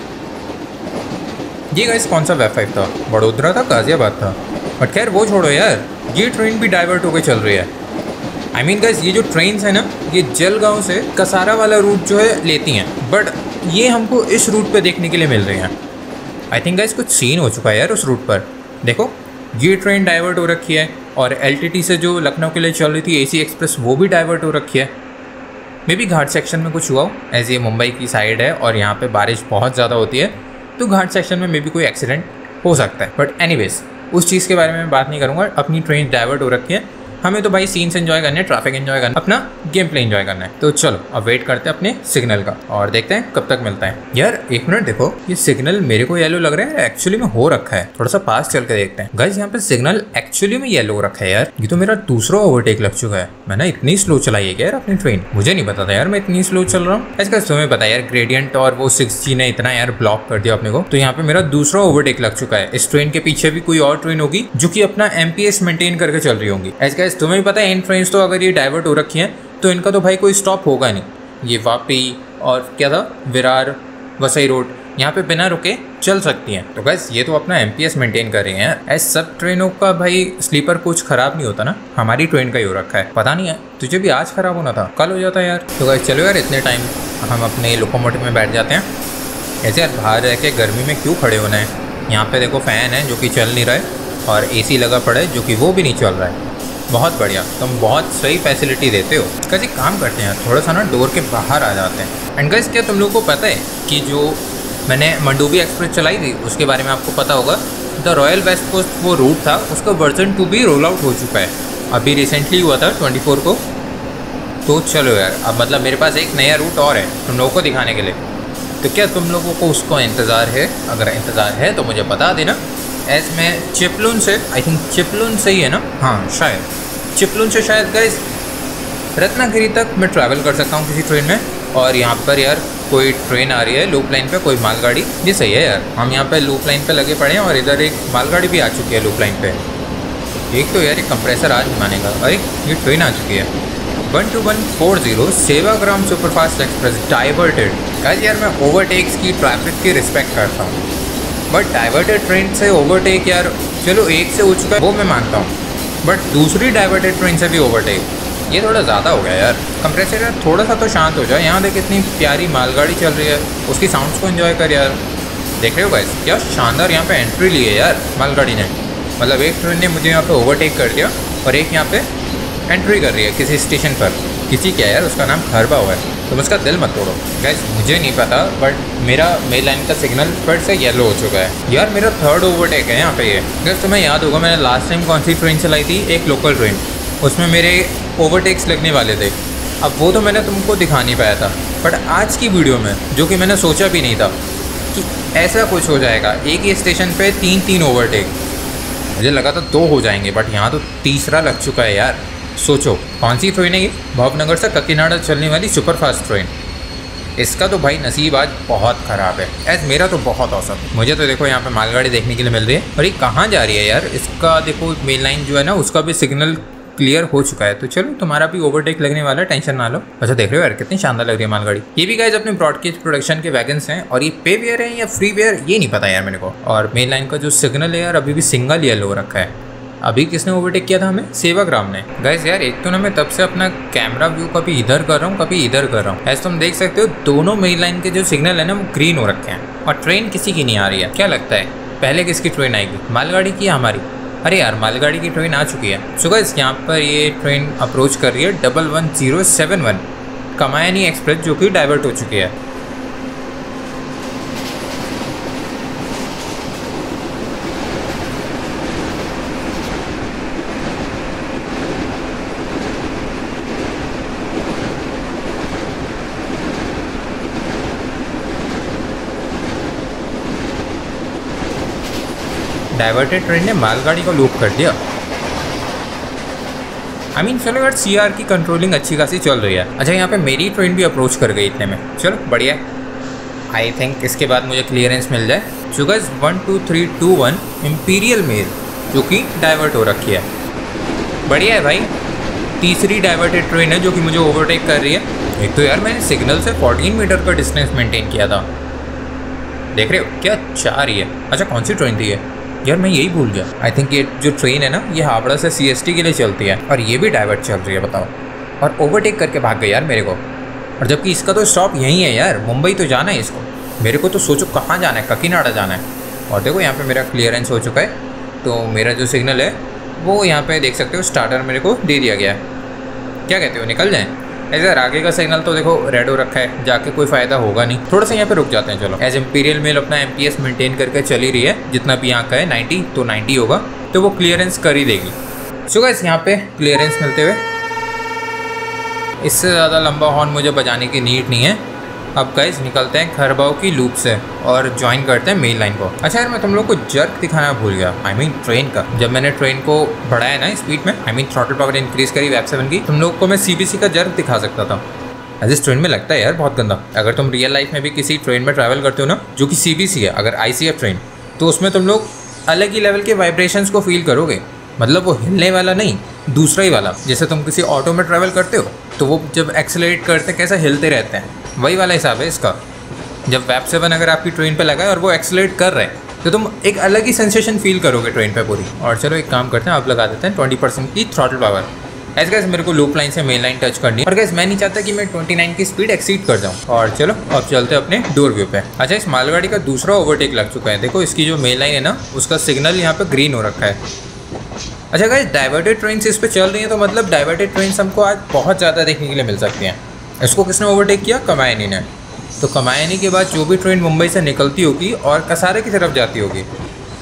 ये गाइस कौन सा वेब फाइव था, बड़ोदरा था गाजियाबाद था, बट खैर वो छोड़ो यार, ये ट्रेन भी डाइवर्ट होकर चल रही है। आई मीन गाइस ये जो ट्रेन्स है ना ये जलगांव से कसारा वाला रूट जो है लेती हैं, बट ये हमको इस रूट पे देखने के लिए मिल रही हैं। आई थिंक गाइस कुछ सीन हो चुका है यार उस रूट पर। देखो ये ट्रेन डाइवर्ट हो रखी है और एलटीटी से जो लखनऊ के लिए चल रही थी एसी एक्सप्रेस वो भी डाइवर्ट हो रखी है। मे बी घाट सेक्शन में कुछ हुआ हो, एज ये मुंबई की साइड है और यहाँ पे बारिश बहुत ज़्यादा होती है तो घाट सेक्शन में मे बी कोई एक्सीडेंट हो सकता है। बट एनीवेज उस चीज़ के बारे में बात नहीं करूँगा। अपनी ट्रेन डाइवर्ट हो रखी है, हमें तो भाई सीन्स एंजॉय करने हैं, ट्रैफिक एंजॉय करना, अपना गेम प्ले एंजॉय करना है। तो चलो अब वेट करते हैं अपने सिग्नल का और देखते हैं कब तक मिलता है। यार एक मिनट देखो, ये सिग्नल मेरे को येलो लग रहा है, एक्चुअली में हो रखा है। थोड़ा सा पास चल के देखते हैं। गाइस यहाँ पे सिग्नल एक्चुअली में येलो हो रखा है यार। ये तो मेरा दूसरा ओवरटेक लग चुका है। मैंने इतनी स्लो चलाई है क्या यार अपनी ट्रेन? मुझे नहीं पता था यार मैं इतनी स्लो चल रहा हूँ। ऐसा तुम्हें पता है यार ग्रेडियंट और वो सिक्स जी ने इतना यार ब्लॉक कर दिया अपने को। तो यहाँ पे मेरा दूसरा ओवरटेक लग चुका है। इस ट्रेन के पीछे भी कोई और ट्रेन होगी जो कि अपना एमपीएस मेंटेन करके चल रही होंगी। ऐसा तुम्हें पता है ट्रेन्स तो अगर ये डाइवर्ट हो रखी हैं तो इनका तो भाई कोई स्टॉप होगा नहीं। ये वापी और क्या था विरार वसई रोड यहाँ पे बिना रुके चल सकती हैं। तो गाइस ये तो अपना एमपीएस मेंटेन कर रही हैं यार। ऐसे सब ट्रेनों का भाई स्लीपर कोच खराब नहीं होता ना, हमारी ट्रेन का ही हो रखा है। पता नहीं है तुझे भी आज खराब होना था, कल हो जाता यार। तो गाइस चलो यार इतने टाइम हम अपने लोकोमोटिव में बैठ जाते हैं। ऐसे यार बाहर रह के गर्मी में क्यों खड़े होना है। यहाँ पे देखो फ़ैन है जो कि चल नहीं रहा है और ए सी लगा पड़ा है जो कि वो भी नहीं चल रहा है। बहुत बढ़िया, तुम बहुत सही फैसिलिटी देते हो। कैसे काम करते हैं थोड़ा सा ना डोर के बाहर आ जाते हैं। एंड गाइस क्या तुम लोगों को पता है कि जो मैंने मंडोवी एक्सप्रेस चलाई थी उसके बारे में आपको पता होगा द रॉयल वेस्ट कोस्ट वो रूट था उसका वर्जन टू भी रोल आउट हो चुका है, अभी रिसेंटली हुआ था ट्वेंटी फोर को। तो चलो यार, अब मतलब मेरे पास एक नया रूट और है तुम लोगों को दिखाने के लिए। तो क्या तुम लोगों को उसको इंतज़ार है? अगर इंतज़ार है तो मुझे बता देना। एज मैं चिपलून से, आई थिंक चिपलून से ही है ना, हाँ शायद चिपलून से शायद गाइस रत्नागिरी तक मैं ट्रैवल कर सकता हूँ किसी ट्रेन में। और यहाँ पर यार कोई ट्रेन आ रही है लूप लाइन पे, कोई मालगाड़ी। ये सही है यार, हम यहाँ पे लूप लाइन पे लगे पड़े हैं और इधर एक मालगाड़ी भी आ चुकी है लूप लाइन पे। एक तो यार एक कंप्रेसर आज मानेगा। अरे ये ट्रेन आ चुकी है, one two one four zero Sevagram superfast express diverted. Guys यार मैं ओवरटेक्स की, ट्रैफिक की रिस्पेक्ट करता हूँ, बट डाइवर्टेड ट्रेन से ओवरटेक यार चलो एक से हो चुका है वो मैं मानता हूँ, बट दूसरी डाइवर्टेड ट्रेन से भी ओवरटेक ये थोड़ा ज़्यादा हो गया यार। कंप्रेसर यार थोड़ा सा तो शांत हो जाए। यहाँ देख इतनी प्यारी मालगाड़ी चल रही है, उसकी साउंड्स को एंजॉय कर यार। देख रहे हो गाइस क्या शानदार यहाँ पे एंट्री ली है यार मालगाड़ी ने। मतलब एक ट्रेन ने मुझे यहाँ पे ओवरटेक कर दिया और एक यहाँ पे एंट्री कर रही है किसी स्टेशन पर। किसी क्या यार उसका नाम खरबा हुआ है, तुम उसका दिल मत तोड़ो। गाइस मुझे नहीं पता बट मेरा मेन लाइन का सिग्नल फिर से येलो हो चुका है यार। मेरा थर्ड ओवरटेक है यहाँ पे ये। गाइस तुम्हें याद होगा मैंने लास्ट टाइम कौन सी ट्रेन चलाई थी, एक लोकल ट्रेन, उसमें मेरे ओवरटेक्स लगने वाले थे। अब वो तो मैंने तुमको दिखा नहीं पाया था, बट आज की वीडियो में जो कि मैंने सोचा भी नहीं था कि ऐसा कुछ हो जाएगा, एक ही स्टेशन पे तीन तीन ओवरटेक। मुझे लगा था दो हो जाएंगे बट यहाँ तो तीसरा लग चुका है यार। सोचो कौन सी ट्रेन है ये, भावनगर से ककीनाडा चलने वाली सुपरफास्ट ट्रेन। इसका तो भाई नसीब आज बहुत ख़राब है, एज मेरा तो बहुत औसम। मुझे तो देखो यहाँ पे मालगाड़ी देखने के लिए मिल रही है। और ये कहाँ जा रही है यार? इसका देखो मेन लाइन जो है ना उसका भी सिग्नल क्लियर हो चुका है। तो चलो तुम्हारा भी ओवरटेक लगने वाला है, टेंशन ना लो। अच्छा देख रहे हो यार कितनी शानदार लग रही है मालगाड़ी। ये भी गाइस अपने ब्रॉडगेज प्रोडक्शन के वैगन्स हैं और ये पे वेयर है या फ्री वेयर ये नहीं पता यार मेरे को। और मेन लाइन का जो सिग्नल है यार अभी भी सिंगल येलो हो रखा है। अभी किसने ओवरटेक किया था हमें? सेवाग्राम ने। गाइस यार एक तो ना मैं तब से अपना कैमरा व्यू कभी इधर कर रहा हूँ कभी इधर कर रहा हूँ। ऐसे तुम देख सकते हो दोनों मेन लाइन के जो सिग्नल है ना वो ग्रीन हो रखे हैं और ट्रेन किसी की नहीं आ रही है। क्या लगता है पहले किसकी ट्रेन आएगी, मालगाड़ी की या हमारी? अरे यार मालगाड़ी की ट्रेन आ चुकी है। सो गाइस यहाँ पर ये ट्रेन अप्रोच कर रही है double one zero seven one Kamayani express जो कि डाइवर्ट हो चुकी है। डाइवर्टेड ट्रेन ने मालगाड़ी को लूप कर दिया। आई मीन चलो यार सीआर की कंट्रोलिंग अच्छी खासी चल रही है। अच्छा यहाँ पे मेरी ट्रेन भी अप्रोच कर गई इतने में, चलो बढ़िया। आई थिंक इसके बाद मुझे क्लियरेंस मिल जाए। So guys one two three two one imperial mail जो कि डाइवर्ट हो रखी है। बढ़िया है भाई, तीसरी डाइवर्टेड ट्रेन है जो कि मुझे ओवरटेक कर रही है। एक तो यार मैंने सिग्नल से फोर्टीन मीटर का डिस्टेंस मेंटेन किया था, देख रहे हो क्या चाह रही है। अच्छा कौन सी ट्रेन थी ये यार, मैं यही भूल गया। आई थिंक ये जो ट्रेन है ना ये हावड़ा से सीएसटी के लिए चलती है और ये भी डाइवर्ट चल रही है बताओ। और ओवरटेक करके भाग गई यार मेरे को। और जबकि इसका तो स्टॉप यहीं है यार, मुंबई तो जाना है इसको। मेरे को तो सोचो कहाँ जाना है, ककीनाडा जाना है। और देखो यहाँ पे मेरा क्लियरेंस हो चुका है, तो मेरा जो सिग्नल है वो यहाँ पे देख सकते हो स्टार्टर मेरे को दे दिया गया है। क्या कहते हो निकल जाएँ? ऐसे यार आगे का सिग्नल तो देखो रेड हो रखा है, जाके कोई फ़ायदा होगा नहीं। थोड़ा सा यहाँ पे रुक जाते हैं चलो। एज इम्पीरियल मेल अपना एमपीएस मेंटेन करके चली रही है, जितना भी यहाँ का है नाइन्टी तो नाइन्टी होगा तो वो क्लियरेंस कर ही देगी। सो गाइस यहाँ पे क्लियरेंस मिलते हुए इससे ज़्यादा लंबा हॉर्न मुझे बजाने की नीड नहीं है। अब गाइस निकलते हैं खरबाव की लूप से और ज्वाइन करते हैं मेन लाइन को। अच्छा यार मैं तुम लोग को जर्क दिखाना भूल गया, आई मीन ट्रेन का। जब मैंने ट्रेन को बढ़ाया ना स्पीड में, I mean throttle power increase करी वेब सेवन की, तुम लोग को मैं सीबीसी का जर्क दिखा सकता था। ऐसे इस ट्रेन में लगता है यार बहुत गंदा। अगर तुम रियल लाइफ में भी किसी ट्रेन में ट्रैवल करते हो ना जो कि सीबीसी है, अगर आईसीएफ ट्रेन, तो उसमें तुम लोग अलग ही लेवल के वाइब्रेशंस को फील करोगे। मतलब वो हिलने वाला नहीं, दूसरा ही वाला। जैसे तुम किसी ऑटो में ट्रैवल करते हो तो वो जब एक्सेलरेट करते कैसे हिलते रहते हैं, वही वाला हिसाब है इसका। जब वेब सेवन अगर आपकी ट्रेन पे लगा है और वो एक्सेलरेट कर रहे हैं तो तुम एक अलग ही सेंसेशन फील करोगे ट्रेन पे पूरी। और चलो एक काम करते हैं, आप लगा देते हैं ट्वेंटी परसेंट की थ्रॉटल पावर। ऐसे गैस मेरे को लूप लाइन से मेन लाइन टच करनी है और गैस मैं नहीं चाहता कि मैं ट्वेंटी नाइन की स्पीड एक्सीड कर जाऊँ। और चलो अब चलते हैं अपने डोर व्यू पे। अच्छा इस मालगाड़ी का दूसरा ओवरटेक लग चुका है। देखो इसकी जो मेन लाइन है ना उसका सिग्नल यहाँ पे ग्रीन हो रखा है। अच्छा गाइस डाइवर्टेड ट्रेन्स इस पे चल रही हैं तो मतलब डाइवर्टेड ट्रेन्स हमको आज बहुत ज़्यादा देखने के लिए मिल सकती हैं। इसको किसने ओवरटेक किया? कमायनी ने। तो कमायनी के बाद जो भी ट्रेन मुंबई से निकलती होगी और कसारे की तरफ जाती होगी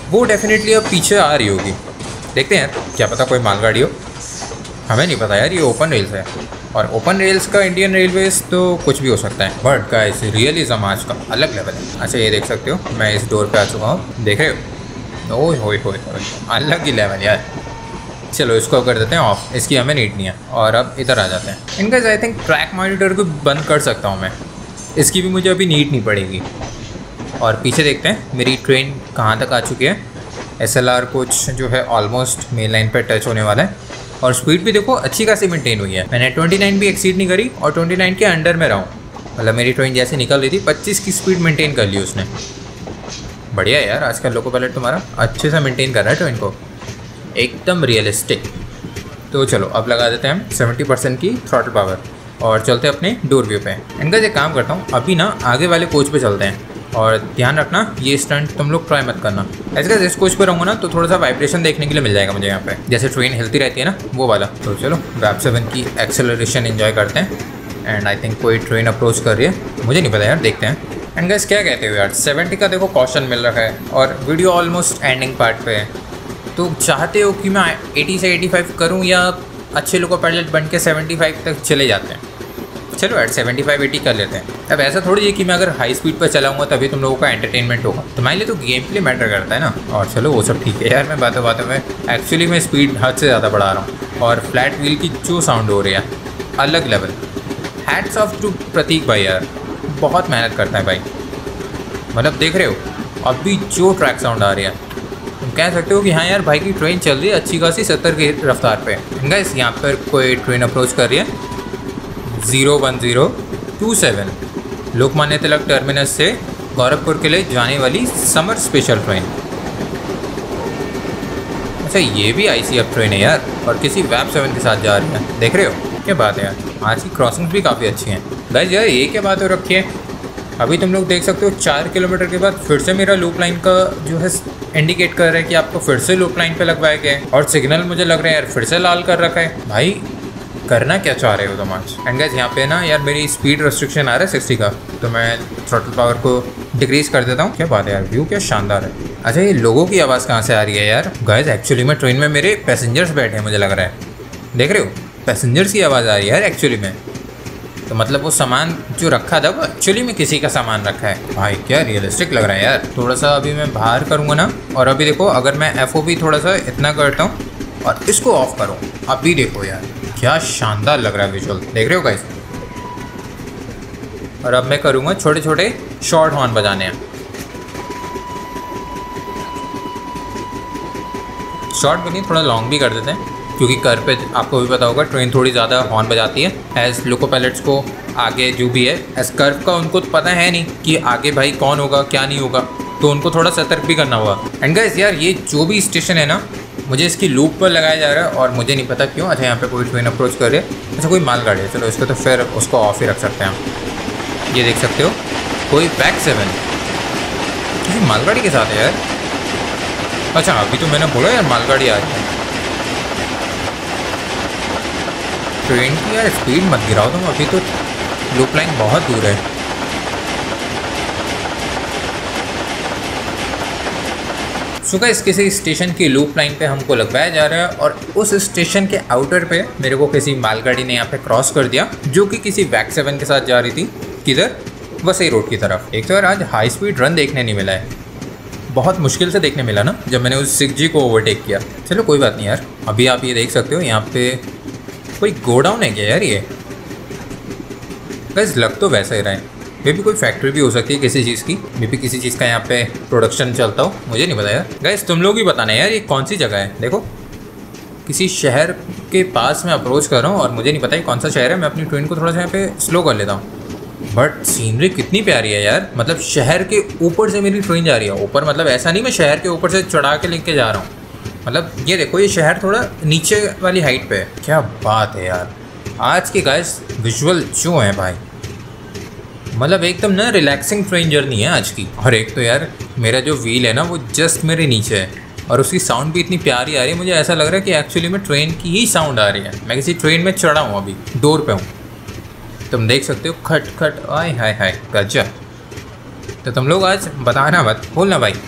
वो डेफिनेटली अब पीछे आ रही होगी। देखते हैं यार, क्या पता कोई मालगाड़ी हो, हमें नहीं पता यार। ये ओपन रेल्स है और ओपन रेल्स का इंडियन रेलवेज तो कुछ भी हो सकता है, बट गाइस रियलिज्म आज का अलग लेवल है। अच्छा ये देख सकते हो मैं इस डोर पे आ चुका हूँ, देख रहे हो? ओए होए होए होए, अलग ही लेवल यार। चलो इसको कर देते हैं ऑफ, इसकी हमें नीड नहीं है। और अब इधर आ जाते हैं। इनका आई थिंक ट्रैक मॉनिटर को बंद कर सकता हूँ मैं, इसकी भी मुझे अभी नीड नहीं पड़ेगी। और पीछे देखते हैं मेरी ट्रेन कहाँ तक आ चुकी है। एस एल आर कुछ जो है ऑलमोस्ट मेन लाइन पर टच होने वाला है और स्पीड भी देखो अच्छी खासी मेंटेन हुई है। मैंने उनतीस भी एक्सीड नहीं करी और उनतीस के अंडर में रहा हूँ। मतलब मेरी ट्रेन जैसे निकल रही थी पच्चीस की स्पीड मेंटेन कर ली उसने। बढ़िया यार, आजकल लोको पायलट तुम्हारा अच्छे से मेंटेन कर रहा है ट्रेन को, एकदम रियलिस्टिक। तो चलो अब लगा देते हैं हम सेवेंटी परसेंट की थ्रॉटल पावर और चलते हैं अपने डोर व्यू पे। इनका जो काम करता हूँ अभी ना आगे वाले कोच पे चलते हैं और ध्यान रखना ये स्टंट तुम लोग ट्राई मत करना। ऐसे जिस कोच पे रहूँगा ना तो थोड़ा सा वाइब्रेशन देखने के लिए मिल जाएगा मुझे यहाँ पे, जैसे ट्रेन हिलती रहती है ना वो वाला। तो चलो वैप सेवन की एक्सेलरेशन एंजॉय करते हैं। एंड आई थिंक कोई ट्रेन अप्रोच कर रही है, मुझे नहीं पता यार, देखते हैं। एंड गाइस क्या कहते हो यार, सेवेंटी का देखो कॉशन मिल रखा है और वीडियो ऑलमोस्ट एंडिंग पार्ट पे है। तो चाहते हो कि मैं अस्सी से पचासी करूं या अच्छे लोको पायलट बन के पचहत्तर तक चले जाते हैं? चलो यार पचहत्तर अस्सी कर लेते हैं। अब ऐसा थोड़ी है कि मैं अगर हाई स्पीड पर चलाऊंगा तभी तुम लोगों का एंटरटेनमेंट होगा, तुम्हारे लिए तो गेम प्ले मैटर करता है ना। और चलो वो सब ठीक है यार, मैं बातों बातों में एक्चुअली मैं स्पीड हद से ज़्यादा बढ़ा रहा हूँ और फ्लैट व्हील की जो साउंड हो रही है अलग level. Hats off to Prateek भाई यार, बहुत मेहनत करता है भाई। मतलब देख रहे हो अभी जो ट्रैक साउंड आ रही है, तुम कह सकते हो कि हाँ यार भाई की ट्रेन चल रही है अच्छी खासी सत्तर की रफ्तार पे। गाइस यहाँ पर कोई ट्रेन अप्रोच कर रही है zero one zero two seven Lokmanya Tilak terminus से गोरखपुर के लिए जाने वाली समर स्पेशल ट्रेन। अच्छा ये भी आई सी एफ ट्रेन है यार और किसी वैप सेवन के साथ जा रही है, देख रहे हो? क्या बात है यार, आज की क्रॉसिंग्स भी काफ़ी अच्छी हैं। गाइस यार ये क्या बात हो रखी है, अभी तुम लोग देख सकते हो चार किलोमीटर के बाद फिर से मेरा लूप लाइन का जो है इंडिकेट कर रहा है कि आपको फिर से लूप लाइन पे लगवाया गया है और सिग्नल मुझे लग रहा है यार फिर से लाल कर रखा है। भाई करना क्या चाह रहे हो तुम आज? एंड गाइस यहाँ पे ना यार मेरी स्पीड रेस्ट्रिक्शन आ रहा है सिक्सटी का, तो मैं थ्रॉटल पावर को डिक्रीज कर देता हूँ। क्या बात है यार, व्यू क्या शानदार है। अच्छा ये लोगों की आवाज़ कहाँ से आ रही है यार? गाइस एक्चुअली में ट्रेन में मेरे पैसेंजर्स बैठे हैं मुझे लग रहा है, देख रहे हो? पैसेंजर्स की आवाज़ आ रही है यार एक्चुअली में। तो मतलब वो सामान जो रखा था वो एक्चुअली में किसी का सामान रखा है। भाई क्या रियलिस्टिक लग रहा है यार। थोड़ा सा अभी मैं बाहर करूँगा ना और अभी देखो अगर मैं एफ ओ बी थोड़ा सा इतना करता हूँ और इसको ऑफ करूँ, अभी देखो यार क्या शानदार लग रहा है विजुअल, देख रहे हो गाइस? और अब मैं करूँगा छोटे छोटे शॉर्ट हॉर्न बजाने हैं। शॉर्ट भी नहीं, थोड़ा लॉन्ग भी कर देते हैं क्योंकि कर पे आपको भी पता होगा ट्रेन थोड़ी ज़्यादा हॉर्न बजाती है। एज लोको पायलट्स को आगे जो भी है एज कर्व का उनको तो पता है नहीं कि आगे भाई कौन होगा क्या नहीं होगा, तो उनको थोड़ा सतर्क भी करना होगा। एंड गाइस यार ये जो भी स्टेशन है ना मुझे इसकी लूप पर लगाया जा रहा है और मुझे नहीं पता क्यों। अच्छा यहाँ पे कोई ट्रेन अप्रोच कर रही है, अच्छा कोई मालगाड़ी है, चलो इसको तो फिर उसको ऑफ ही रख सकते हैं हम। ये देख सकते हो कोई वैप सेवन किसी मालगाड़ी के साथ है यार। अच्छा अभी तो मैंने बोला यार मालगाड़ी आ रही है। ट्रेन की यार स्पीड मत गिराओ तुम, अभी तो लूप लाइन बहुत दूर है। सो गाइस किसी स्टेशन की लूप लाइन पे हमको लगवाया जा रहा है और उस स्टेशन के आउटर पे मेरे को किसी मालगाड़ी ने यहाँ पे क्रॉस कर दिया जो कि किसी वैक सेवन के साथ जा रही थी। किधर? वसई रोड की तरफ। एक तो यार आज हाई स्पीड रन देखने नहीं मिला है, बहुत मुश्किल से देखने मिला ना जब मैंने उस सिक्स जी को ओवरटेक किया। चलो कोई बात नहीं यार, अभी आप ये देख सकते हो यहाँ पे कोई गोडाउन है क्या यार? ये गाइस लग तो वैसा ही रहा है, मे भी कोई फैक्ट्री भी हो सकती है किसी चीज़ की, मे भी किसी चीज़ का यहाँ पे प्रोडक्शन चलता हो, मुझे नहीं पता यार। गाइस तुम लोग ही बताना यार ये कौन सी जगह है। देखो किसी शहर के पास मैं अप्रोच कर रहा हूँ और मुझे नहीं पता ये कौन सा शहर है। मैं अपनी ट्रेन को थोड़ा सा यहाँ पे स्लो कर लेता हूँ। बट सीनरी कितनी प्यारी है यार, मतलब शहर के ऊपर से मेरी ट्रेन जा रही है। ऊपर मतलब ऐसा नहीं मैं शहर के ऊपर से चढ़ा के लेके जा रहा हूँ, मतलब ये देखो ये शहर थोड़ा नीचे वाली हाइट पे है। क्या बात है यार, आज के गाइस विजुअल जो है भाई, मतलब एकदम ना रिलैक्सिंग ट्रेन जर्नी है आज की। और एक तो यार मेरा जो व्हील है ना वो जस्ट मेरे नीचे है और उसकी साउंड भी इतनी प्यारी आ रही है, मुझे ऐसा लग रहा है कि एक्चुअली में ट्रेन की ही साउंड आ रही है। मैं किसी ट्रेन में चढ़ा हूँ, अभी डोर पे हूँ, तुम देख सकते हो खट खट आय हाय हाय गजब। तो तुम लोग आज बताना मत, बोलना भाई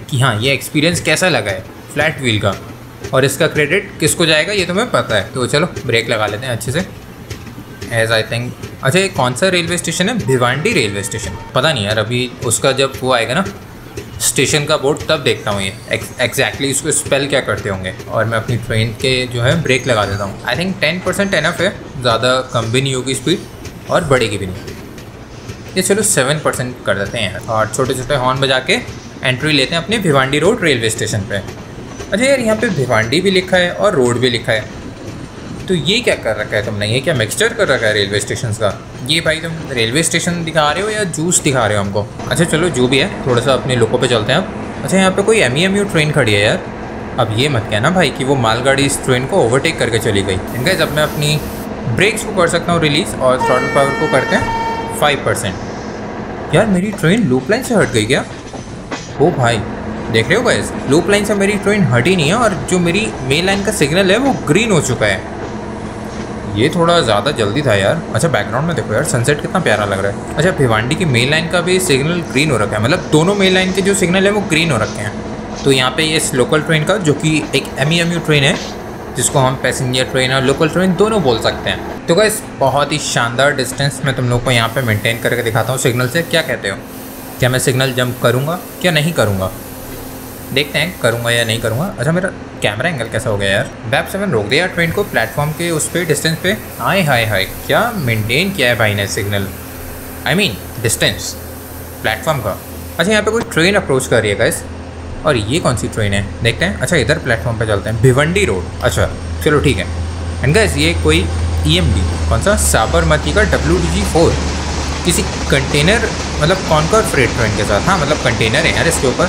कि हाँ ये एक्सपीरियंस कैसा लगा है फ्लैट व्हील का, और इसका क्रेडिट किसको जाएगा ये तुम्हें पता है। तो चलो ब्रेक लगा लेते हैं अच्छे से। एज आई थिंक अच्छा ये कौन सा रेलवे स्टेशन है? भिवांडी रेलवे स्टेशन, पता नहीं यार, अभी उसका जब वो आएगा ना स्टेशन का बोर्ड तब देखता हूँ ये एग्जैक्टली इसको स्पेल क्या करते होंगे। और मैं अपनी ट्रेन के जो है ब्रेक लगा देता हूँ। I think ten percent enough है, ज़्यादा कम भी नहीं होगी स्पीड और बढ़ेगी भी नहीं। ये चलो सेवन परसेंट कर देते हैं यार, और छोटे छोटे हॉर्न बजा के एंट्री लेते हैं अपने भिवांडी रोड रेलवे स्टेशन पे। अच्छा यार यहाँ पे भिवांडी भी लिखा है और रोड भी लिखा है, तो ये क्या कर रखा है तुमने? ये क्या मिक्सचर कर रखा है रेलवे स्टेशन का? ये भाई तुम रेलवे स्टेशन दिखा रहे हो या जूस दिखा रहे हो हमको? अच्छा चलो जो भी है, थोड़ा सा अपने लोगों पे चलते हैं अब। अच्छा यहाँ पे कोई M E M U train खड़ी है यार। अब ये मत कहना भाई कि वो मालगाड़ी इस ट्रेन को ओवरटेक करके चली गई। इनका जब मैं अपनी ब्रेक्स को कर सकता हूँ रिलीज़ और थ्रॉटल पावर को करते हैं फाइव परसेंट। यार मेरी ट्रेन लूप लाइन से हट गई क्या? ओ भाई देख रहे हो गाइस, लूप लाइन से मेरी ट्रेन हटी नहीं है और जो मेरी मेन लाइन का सिग्नल है वो ग्रीन हो चुका है। ये थोड़ा ज़्यादा जल्दी था यार। अच्छा बैकग्राउंड में देखो यार, सनसेट कितना प्यारा लग रहा है। अच्छा भिवांडी की मेन लाइन का भी सिग्नल ग्रीन हो रखा है, मतलब दोनों मेन लाइन के जो सिग्नल है वो ग्रीन हो रखे हैं। तो यहाँ पे ये इस लोकल ट्रेन का, जो कि एक M E M U train है, जिसको हम पैसेंजर ट्रेन और लोकल ट्रेन दोनों बोल सकते हैं। तो गाइस बहुत ही शानदार डिस्टेंस मैं तुम लोग को यहाँ पर मेनटेन करके दिखाता हूँ सिग्नल से। क्या कहते हो, क्या मैं सिग्नल जंप करूँगा क्या नहीं करूँगा? देखते हैं करूँगा या नहीं करूँगा। अच्छा मेरा कैमरा एंगल कैसा हो गया यार? वेब सेवन रोक दिया ट्रेन को प्लेटफॉर्म के उस पर डिस्टेंस पे। हाय हाय हाय क्या मेंटेन किया है भाई ने signal, I mean distance platform का। अच्छा यहाँ पे कोई ट्रेन अप्रोच कर रही है गाइस, और ये कौन सी ट्रेन है देखते हैं। अच्छा इधर प्लेटफॉर्म पे चलते हैं, भिवंडी रोड। अच्छा चलो ठीक है। एंड गाइस ये कोई ई एम डी, कौन सा, साबरमती का डब्ल्यू डी जी फोर, किसी कंटेनर मतलब कॉनकॉर फ्रेट ट्रेन के साथ। हाँ मतलब कंटेनर है यार इसके ऊपर।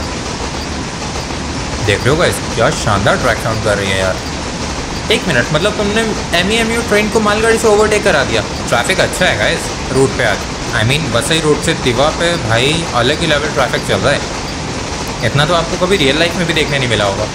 देख रहे हो गाइस क्या शानदार ट्रैक साउंड कर रही है यार। एक मिनट, मतलब तुमने M E M U train को मालगाड़ी से ओवरटेक करा दिया। ट्रैफिक अच्छा है गाइस रूट पे आज, आई मीन वसई रोड से दिवा पे भाई अलग ही लेवल ट्रैफिक चल रहा है। इतना तो आपको कभी रियल लाइफ में भी देखने नहीं मिला होगा।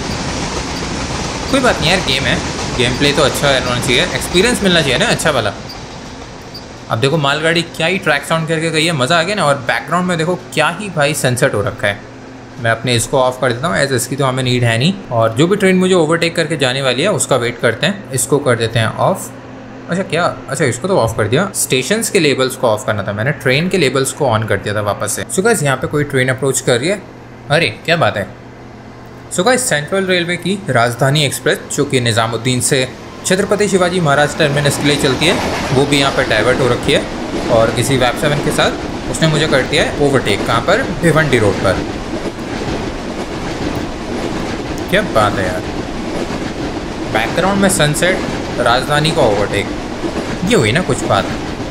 कोई बात नहीं यार, गेम है, गेम प्ले तो अच्छा होना चाहिए, एक्सपीरियंस मिलना चाहिए ना अच्छा वाला। अब देखो मालगाड़ी क्या ही ट्रैक साउंड करके गई है, मज़ा आ गया ना। और बैकग्राउंड में देखो क्या ही भाई सनसेट हो रखा है। मैं अपने इसको ऑफ कर देता हूँ, एज इसकी तो हमें नीड है नहीं। और जो भी ट्रेन मुझे ओवरटेक करके जाने वाली है उसका वेट करते हैं। इसको कर देते हैं ऑफ। अच्छा क्या, अच्छा इसको तो ऑफ कर दिया। स्टेशंस के लेबल्स को ऑफ करना था मैंने, ट्रेन के लेबल्स को ऑन कर दिया था वापस से। सो गाइस यहाँ पे कोई ट्रेन अप्रोच कर रही है। अरे क्या बात है। सो गाइस सेंट्रल रेलवे की राजधानी एक्सप्रेस, जो कि निज़ामुद्दीन से छत्रपति शिवाजी महाराज टर्मिनस के लिए चलती है, वो भी यहाँ पर डाइवर्ट हो रखी है। और किसी वेब सेवन के साथ उसने मुझे कर दिया है ओवरटेक। कहाँ पर? भिवंडी रोड पर। क्या बात है यार, बैकग्राउंड में सनसेट, राजधानी का ओवरटेक, ये हुई ना कुछ बात।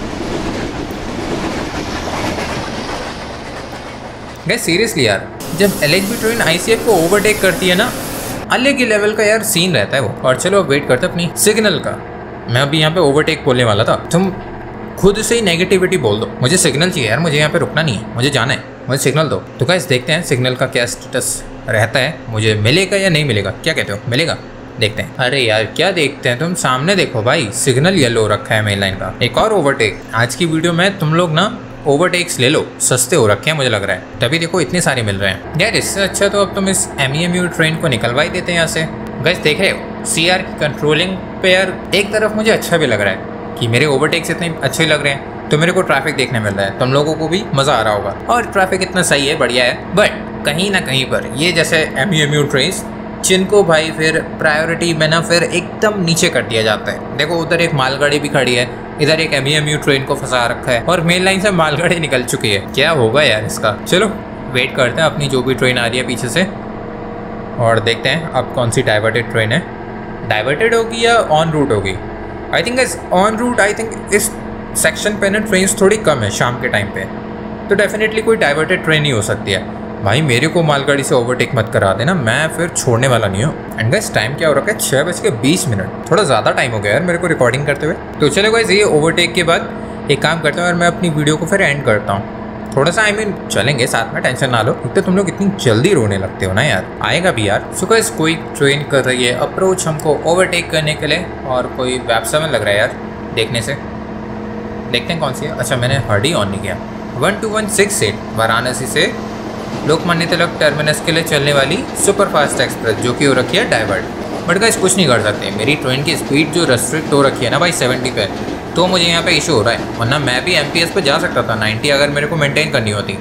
गाइस सीरियसली यार, जब L H B train I C F को ओवरटेक करती है ना, अलग ही लेवल का यार सीन रहता है वो। और चलो अब वेट करते हैं अपनी सिग्नल का। मैं अभी यहाँ पे ओवरटेक बोलने वाला था, तुम खुद से ही नेगेटिविटी बोल दो। मुझे सिग्नल चाहिए यार, मुझे यहाँ पे रुकना नहीं है, मुझे जाना है, मुझे सिग्नल दो। तो गाइस देखते हैं सिग्नल का क्या स्टेटस रहता है, मुझे मिलेगा या नहीं मिलेगा। क्या कहते हो, मिलेगा? देखते हैं। अरे यार क्या देखते हैं, तुम सामने देखो भाई, सिग्नल येलो रखा है मेन लाइन का। एक और ओवरटेक। आज की वीडियो में तुम लोग ना ओवरटेक्स ले लो, सस्ते हो रखे हैं मुझे लग रहा है, तभी देखो इतने सारे मिल रहे हैं यार। इससे अच्छा तो अब तुम इस M E M U train को निकलवा ही देते हैं यहाँ से। गाइस देख रहे हो सी आर की कंट्रोलिंग पे यार, एक तरफ मुझे अच्छा भी लग रहा है कि मेरे ओवरटेक्स इतने अच्छे लग रहे हैं, तो मेरे को ट्रैफिक देखने मिल रहा है, तुम लोगों को भी मज़ा आ रहा होगा। और ट्रैफिक इतना सही है, बढ़िया है। बट कहीं ना कहीं पर ये जैसे M E M U train, जिनको भाई फिर प्रायोरिटी में ना फिर एकदम नीचे कर दिया जाता है। देखो उधर एक मालगाड़ी भी खड़ी है, इधर एक M E M U train को फंसा रखा है, और मेन लाइन से मालगाड़ी निकल चुकी है। क्या होगा यार इसका। चलो वेट करते हैं अपनी जो भी ट्रेन आ रही है पीछे से, और देखते हैं अब कौन सी डाइवर्टेड ट्रेन है। डाइवर्टेड होगी या ऑन रूट होगी? I think is on route, I think इस सेक्शन पे ना ट्रेन थोड़ी कम है शाम के टाइम पे, तो डेफिनेटली कोई डाइवर्टेड ट्रेन ही हो सकती है। भाई मेरे को मालगाड़ी से ओवरटेक मत करा देना, मैं फिर छोड़ने वाला नहीं हूँ। एंड गाइस टाइम क्या हो रखा है, छः बज के बीस मिनट, थोड़ा ज़्यादा टाइम हो गया यार मेरे को रिकॉर्डिंग करते हुए। तो चलो गाइस ये ओवरटेक के बाद एक काम करता हूँ और मैं अपनी वीडियो को फिर एंड करता हूँ। थोड़ा सा आई मीन चलेंगे साथ में, टेंशन ना लो। एक तो तुम लोग इतनी जल्दी रोने लगते हो ना यार, आएगा भी यार। सो गाइस कोई ट्रेन कर रही है अप्रोच हमको ओवरटेक करने के लिए, और कोई वेब सेवन लग रहा है यार देखने से। देखते हैं कौन सी है। अच्छा मैंने हर्डी ऑन नहीं किया। One two one six eight Varanasi से लोकमान्य तिलक टर्मिनस के लिए चलने वाली सुपरफास्ट एक्सप्रेस जो कि हो रखी है डाइवर्ट। बट गाइस कुछ नहीं कर सकते, मेरी ट्रेन की स्पीड जो रेस्ट्रिक्ट हो रखी है ना भाई सेवेंटी पे, तो मुझे यहाँ पे इशू हो रहा है। वरना मैं भी एम पी एस पे जा सकता था नाइन्टी अगर मेरे को मेंटेन करनी होती,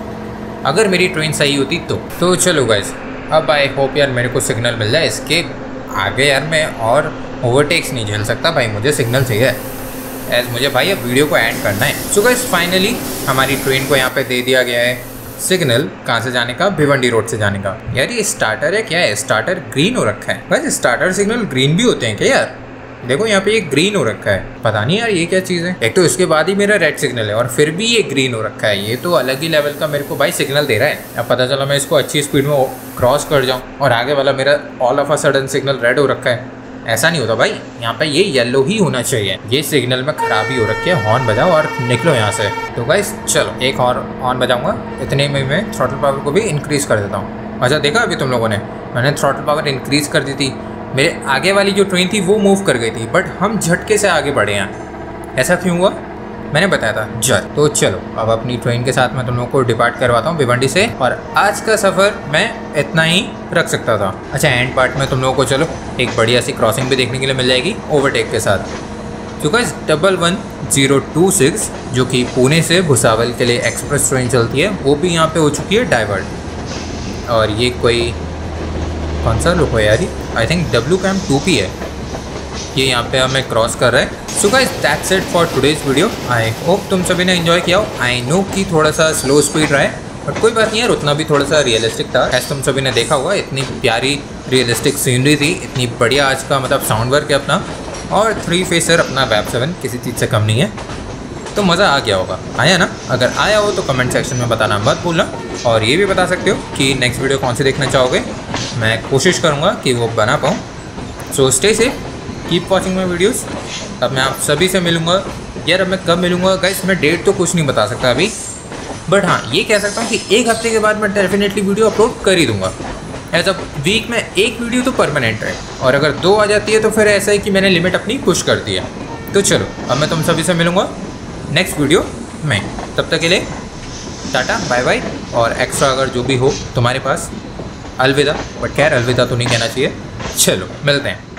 अगर मेरी ट्रेन सही होती तो। तो चलो गाइस, अब आई होप यार मेरे को सिग्नल मिल जाए इसके आगे। यार मैं और ओवरटेक्स नहीं झेल सकता भाई, मुझे सिग्नल चाहिए एज मुझे भाई अब वीडियो को एंड करना है। सो गाइस फाइनली हमारी ट्रेन को यहाँ पे दे दिया गया है सिग्नल। कहाँ से जाने का? भिवंडी रोड से जाने का। यार ये स्टार्टर है क्या है? स्टार्टर ग्रीन हो रखा है भाई। स्टार्टर सिग्नल ग्रीन भी होते हैं क्या यार? देखो यहाँ पे ये ग्रीन हो रखा है, पता नहीं यार ये क्या चीज़ है। एक तो इसके बाद ही मेरा रेड सिग्नल है और फिर भी ये ग्रीन हो रखा है। ये तो अलग ही लेवल का मेरे को भाई सिग्नल दे रहा है। अब पता चला मैं इसको अच्छी स्पीड में क्रॉस कर जाऊँ और आगे वाला मेरा all of a sudden signal red हो रखा है। ऐसा नहीं होता भाई, यहाँ पे ये येलो ही होना चाहिए। ये सिग्नल में खराबी हो रखी है। हॉर्न बजाओ और निकलो यहाँ से। तो गाइस चलो एक और हॉर्न बजाऊंगा, इतने में मैं थ्रॉटल पावर को भी इंक्रीज़ कर देता हूँ। अच्छा देखा अभी तुम लोगों ने, मैंने थ्रॉटल पावर इंक्रीज़ कर दी थी। मेरे आगे वाली जो ट्रेन थी वो मूव कर गई थी, बट हम झटके से आगे बढ़े हैं। ऐसा क्यों हुआ? मैंने बताया था जर। तो चलो अब अपनी ट्रेन के साथ मैं तुम लोगों को डिपार्ट करवाता हूँ भिवंडी से, और आज का सफ़र मैं इतना ही रख सकता था। अच्छा एंड पार्ट में तुम लोगों को चलो एक बढ़िया सी क्रॉसिंग भी देखने के लिए मिल जाएगी ओवरटेक के साथ। तो guys double one zero two six जो कि पुणे से भुसावल के लिए एक्सप्रेस ट्रेन चलती है, वो भी यहाँ पे हो चुकी है डाइवर्ट। और ये कोई कौन सा लुक है यार? I think W CAM two P है ये, यहाँ पे हमें क्रॉस कर रहा है। So guys that's it for today's video. I hope तुम सभी ने एंजॉय किया हो। आई नो कि थोड़ा सा स्लो स्पीड रहा है, बट कोई बात नहीं यार, उतना भी थोड़ा सा रियलिस्टिक था। एज तुम सभी ने देखा हुआ, इतनी प्यारी रियलिस्टिक सीनरी थी, इतनी बढ़िया आज का मतलब साउंड वर्क है अपना, और थ्री फेसर अपना वेब सेवन किसी चीज़ से कम नहीं है। तो मज़ा आ गया होगा, आया ना? अगर आया हो तो कमेंट सेक्शन में बताना मत भूलना, और ये भी बता सकते हो कि नेक्स्ट वीडियो कौन सी देखना चाहोगे। मैं कोशिश करूँगा कि वो बना पाऊँ। So stay safe, keep watching my videos. अब मैं आप सभी से मिलूँगा यार। अब मैं कब मिलूँगा गाइस, मैं डेट तो कुछ नहीं बता सकता अभी, बट हाँ ये कह सकता हूँ कि एक हफ्ते के बाद मैं डेफिनेटली वीडियो अपलोड कर ही दूँगा। एज अ वीक में एक वीडियो तो परमानेंट है, और अगर दो आ जाती है तो फिर ऐसा है कि मैंने लिमिट अपनी पुश कर दी है। तो चलो अब मैं तुम सभी से मिलूँगा नेक्स्ट वीडियो में। तब तक के लिए टाटा बाय बाय, और एक्स्ट्रा अगर जो भी हो तुम्हारे पास अलविदा, बट खैर अलविदा तो नहीं कहना चाहिए। चलो मिलते हैं।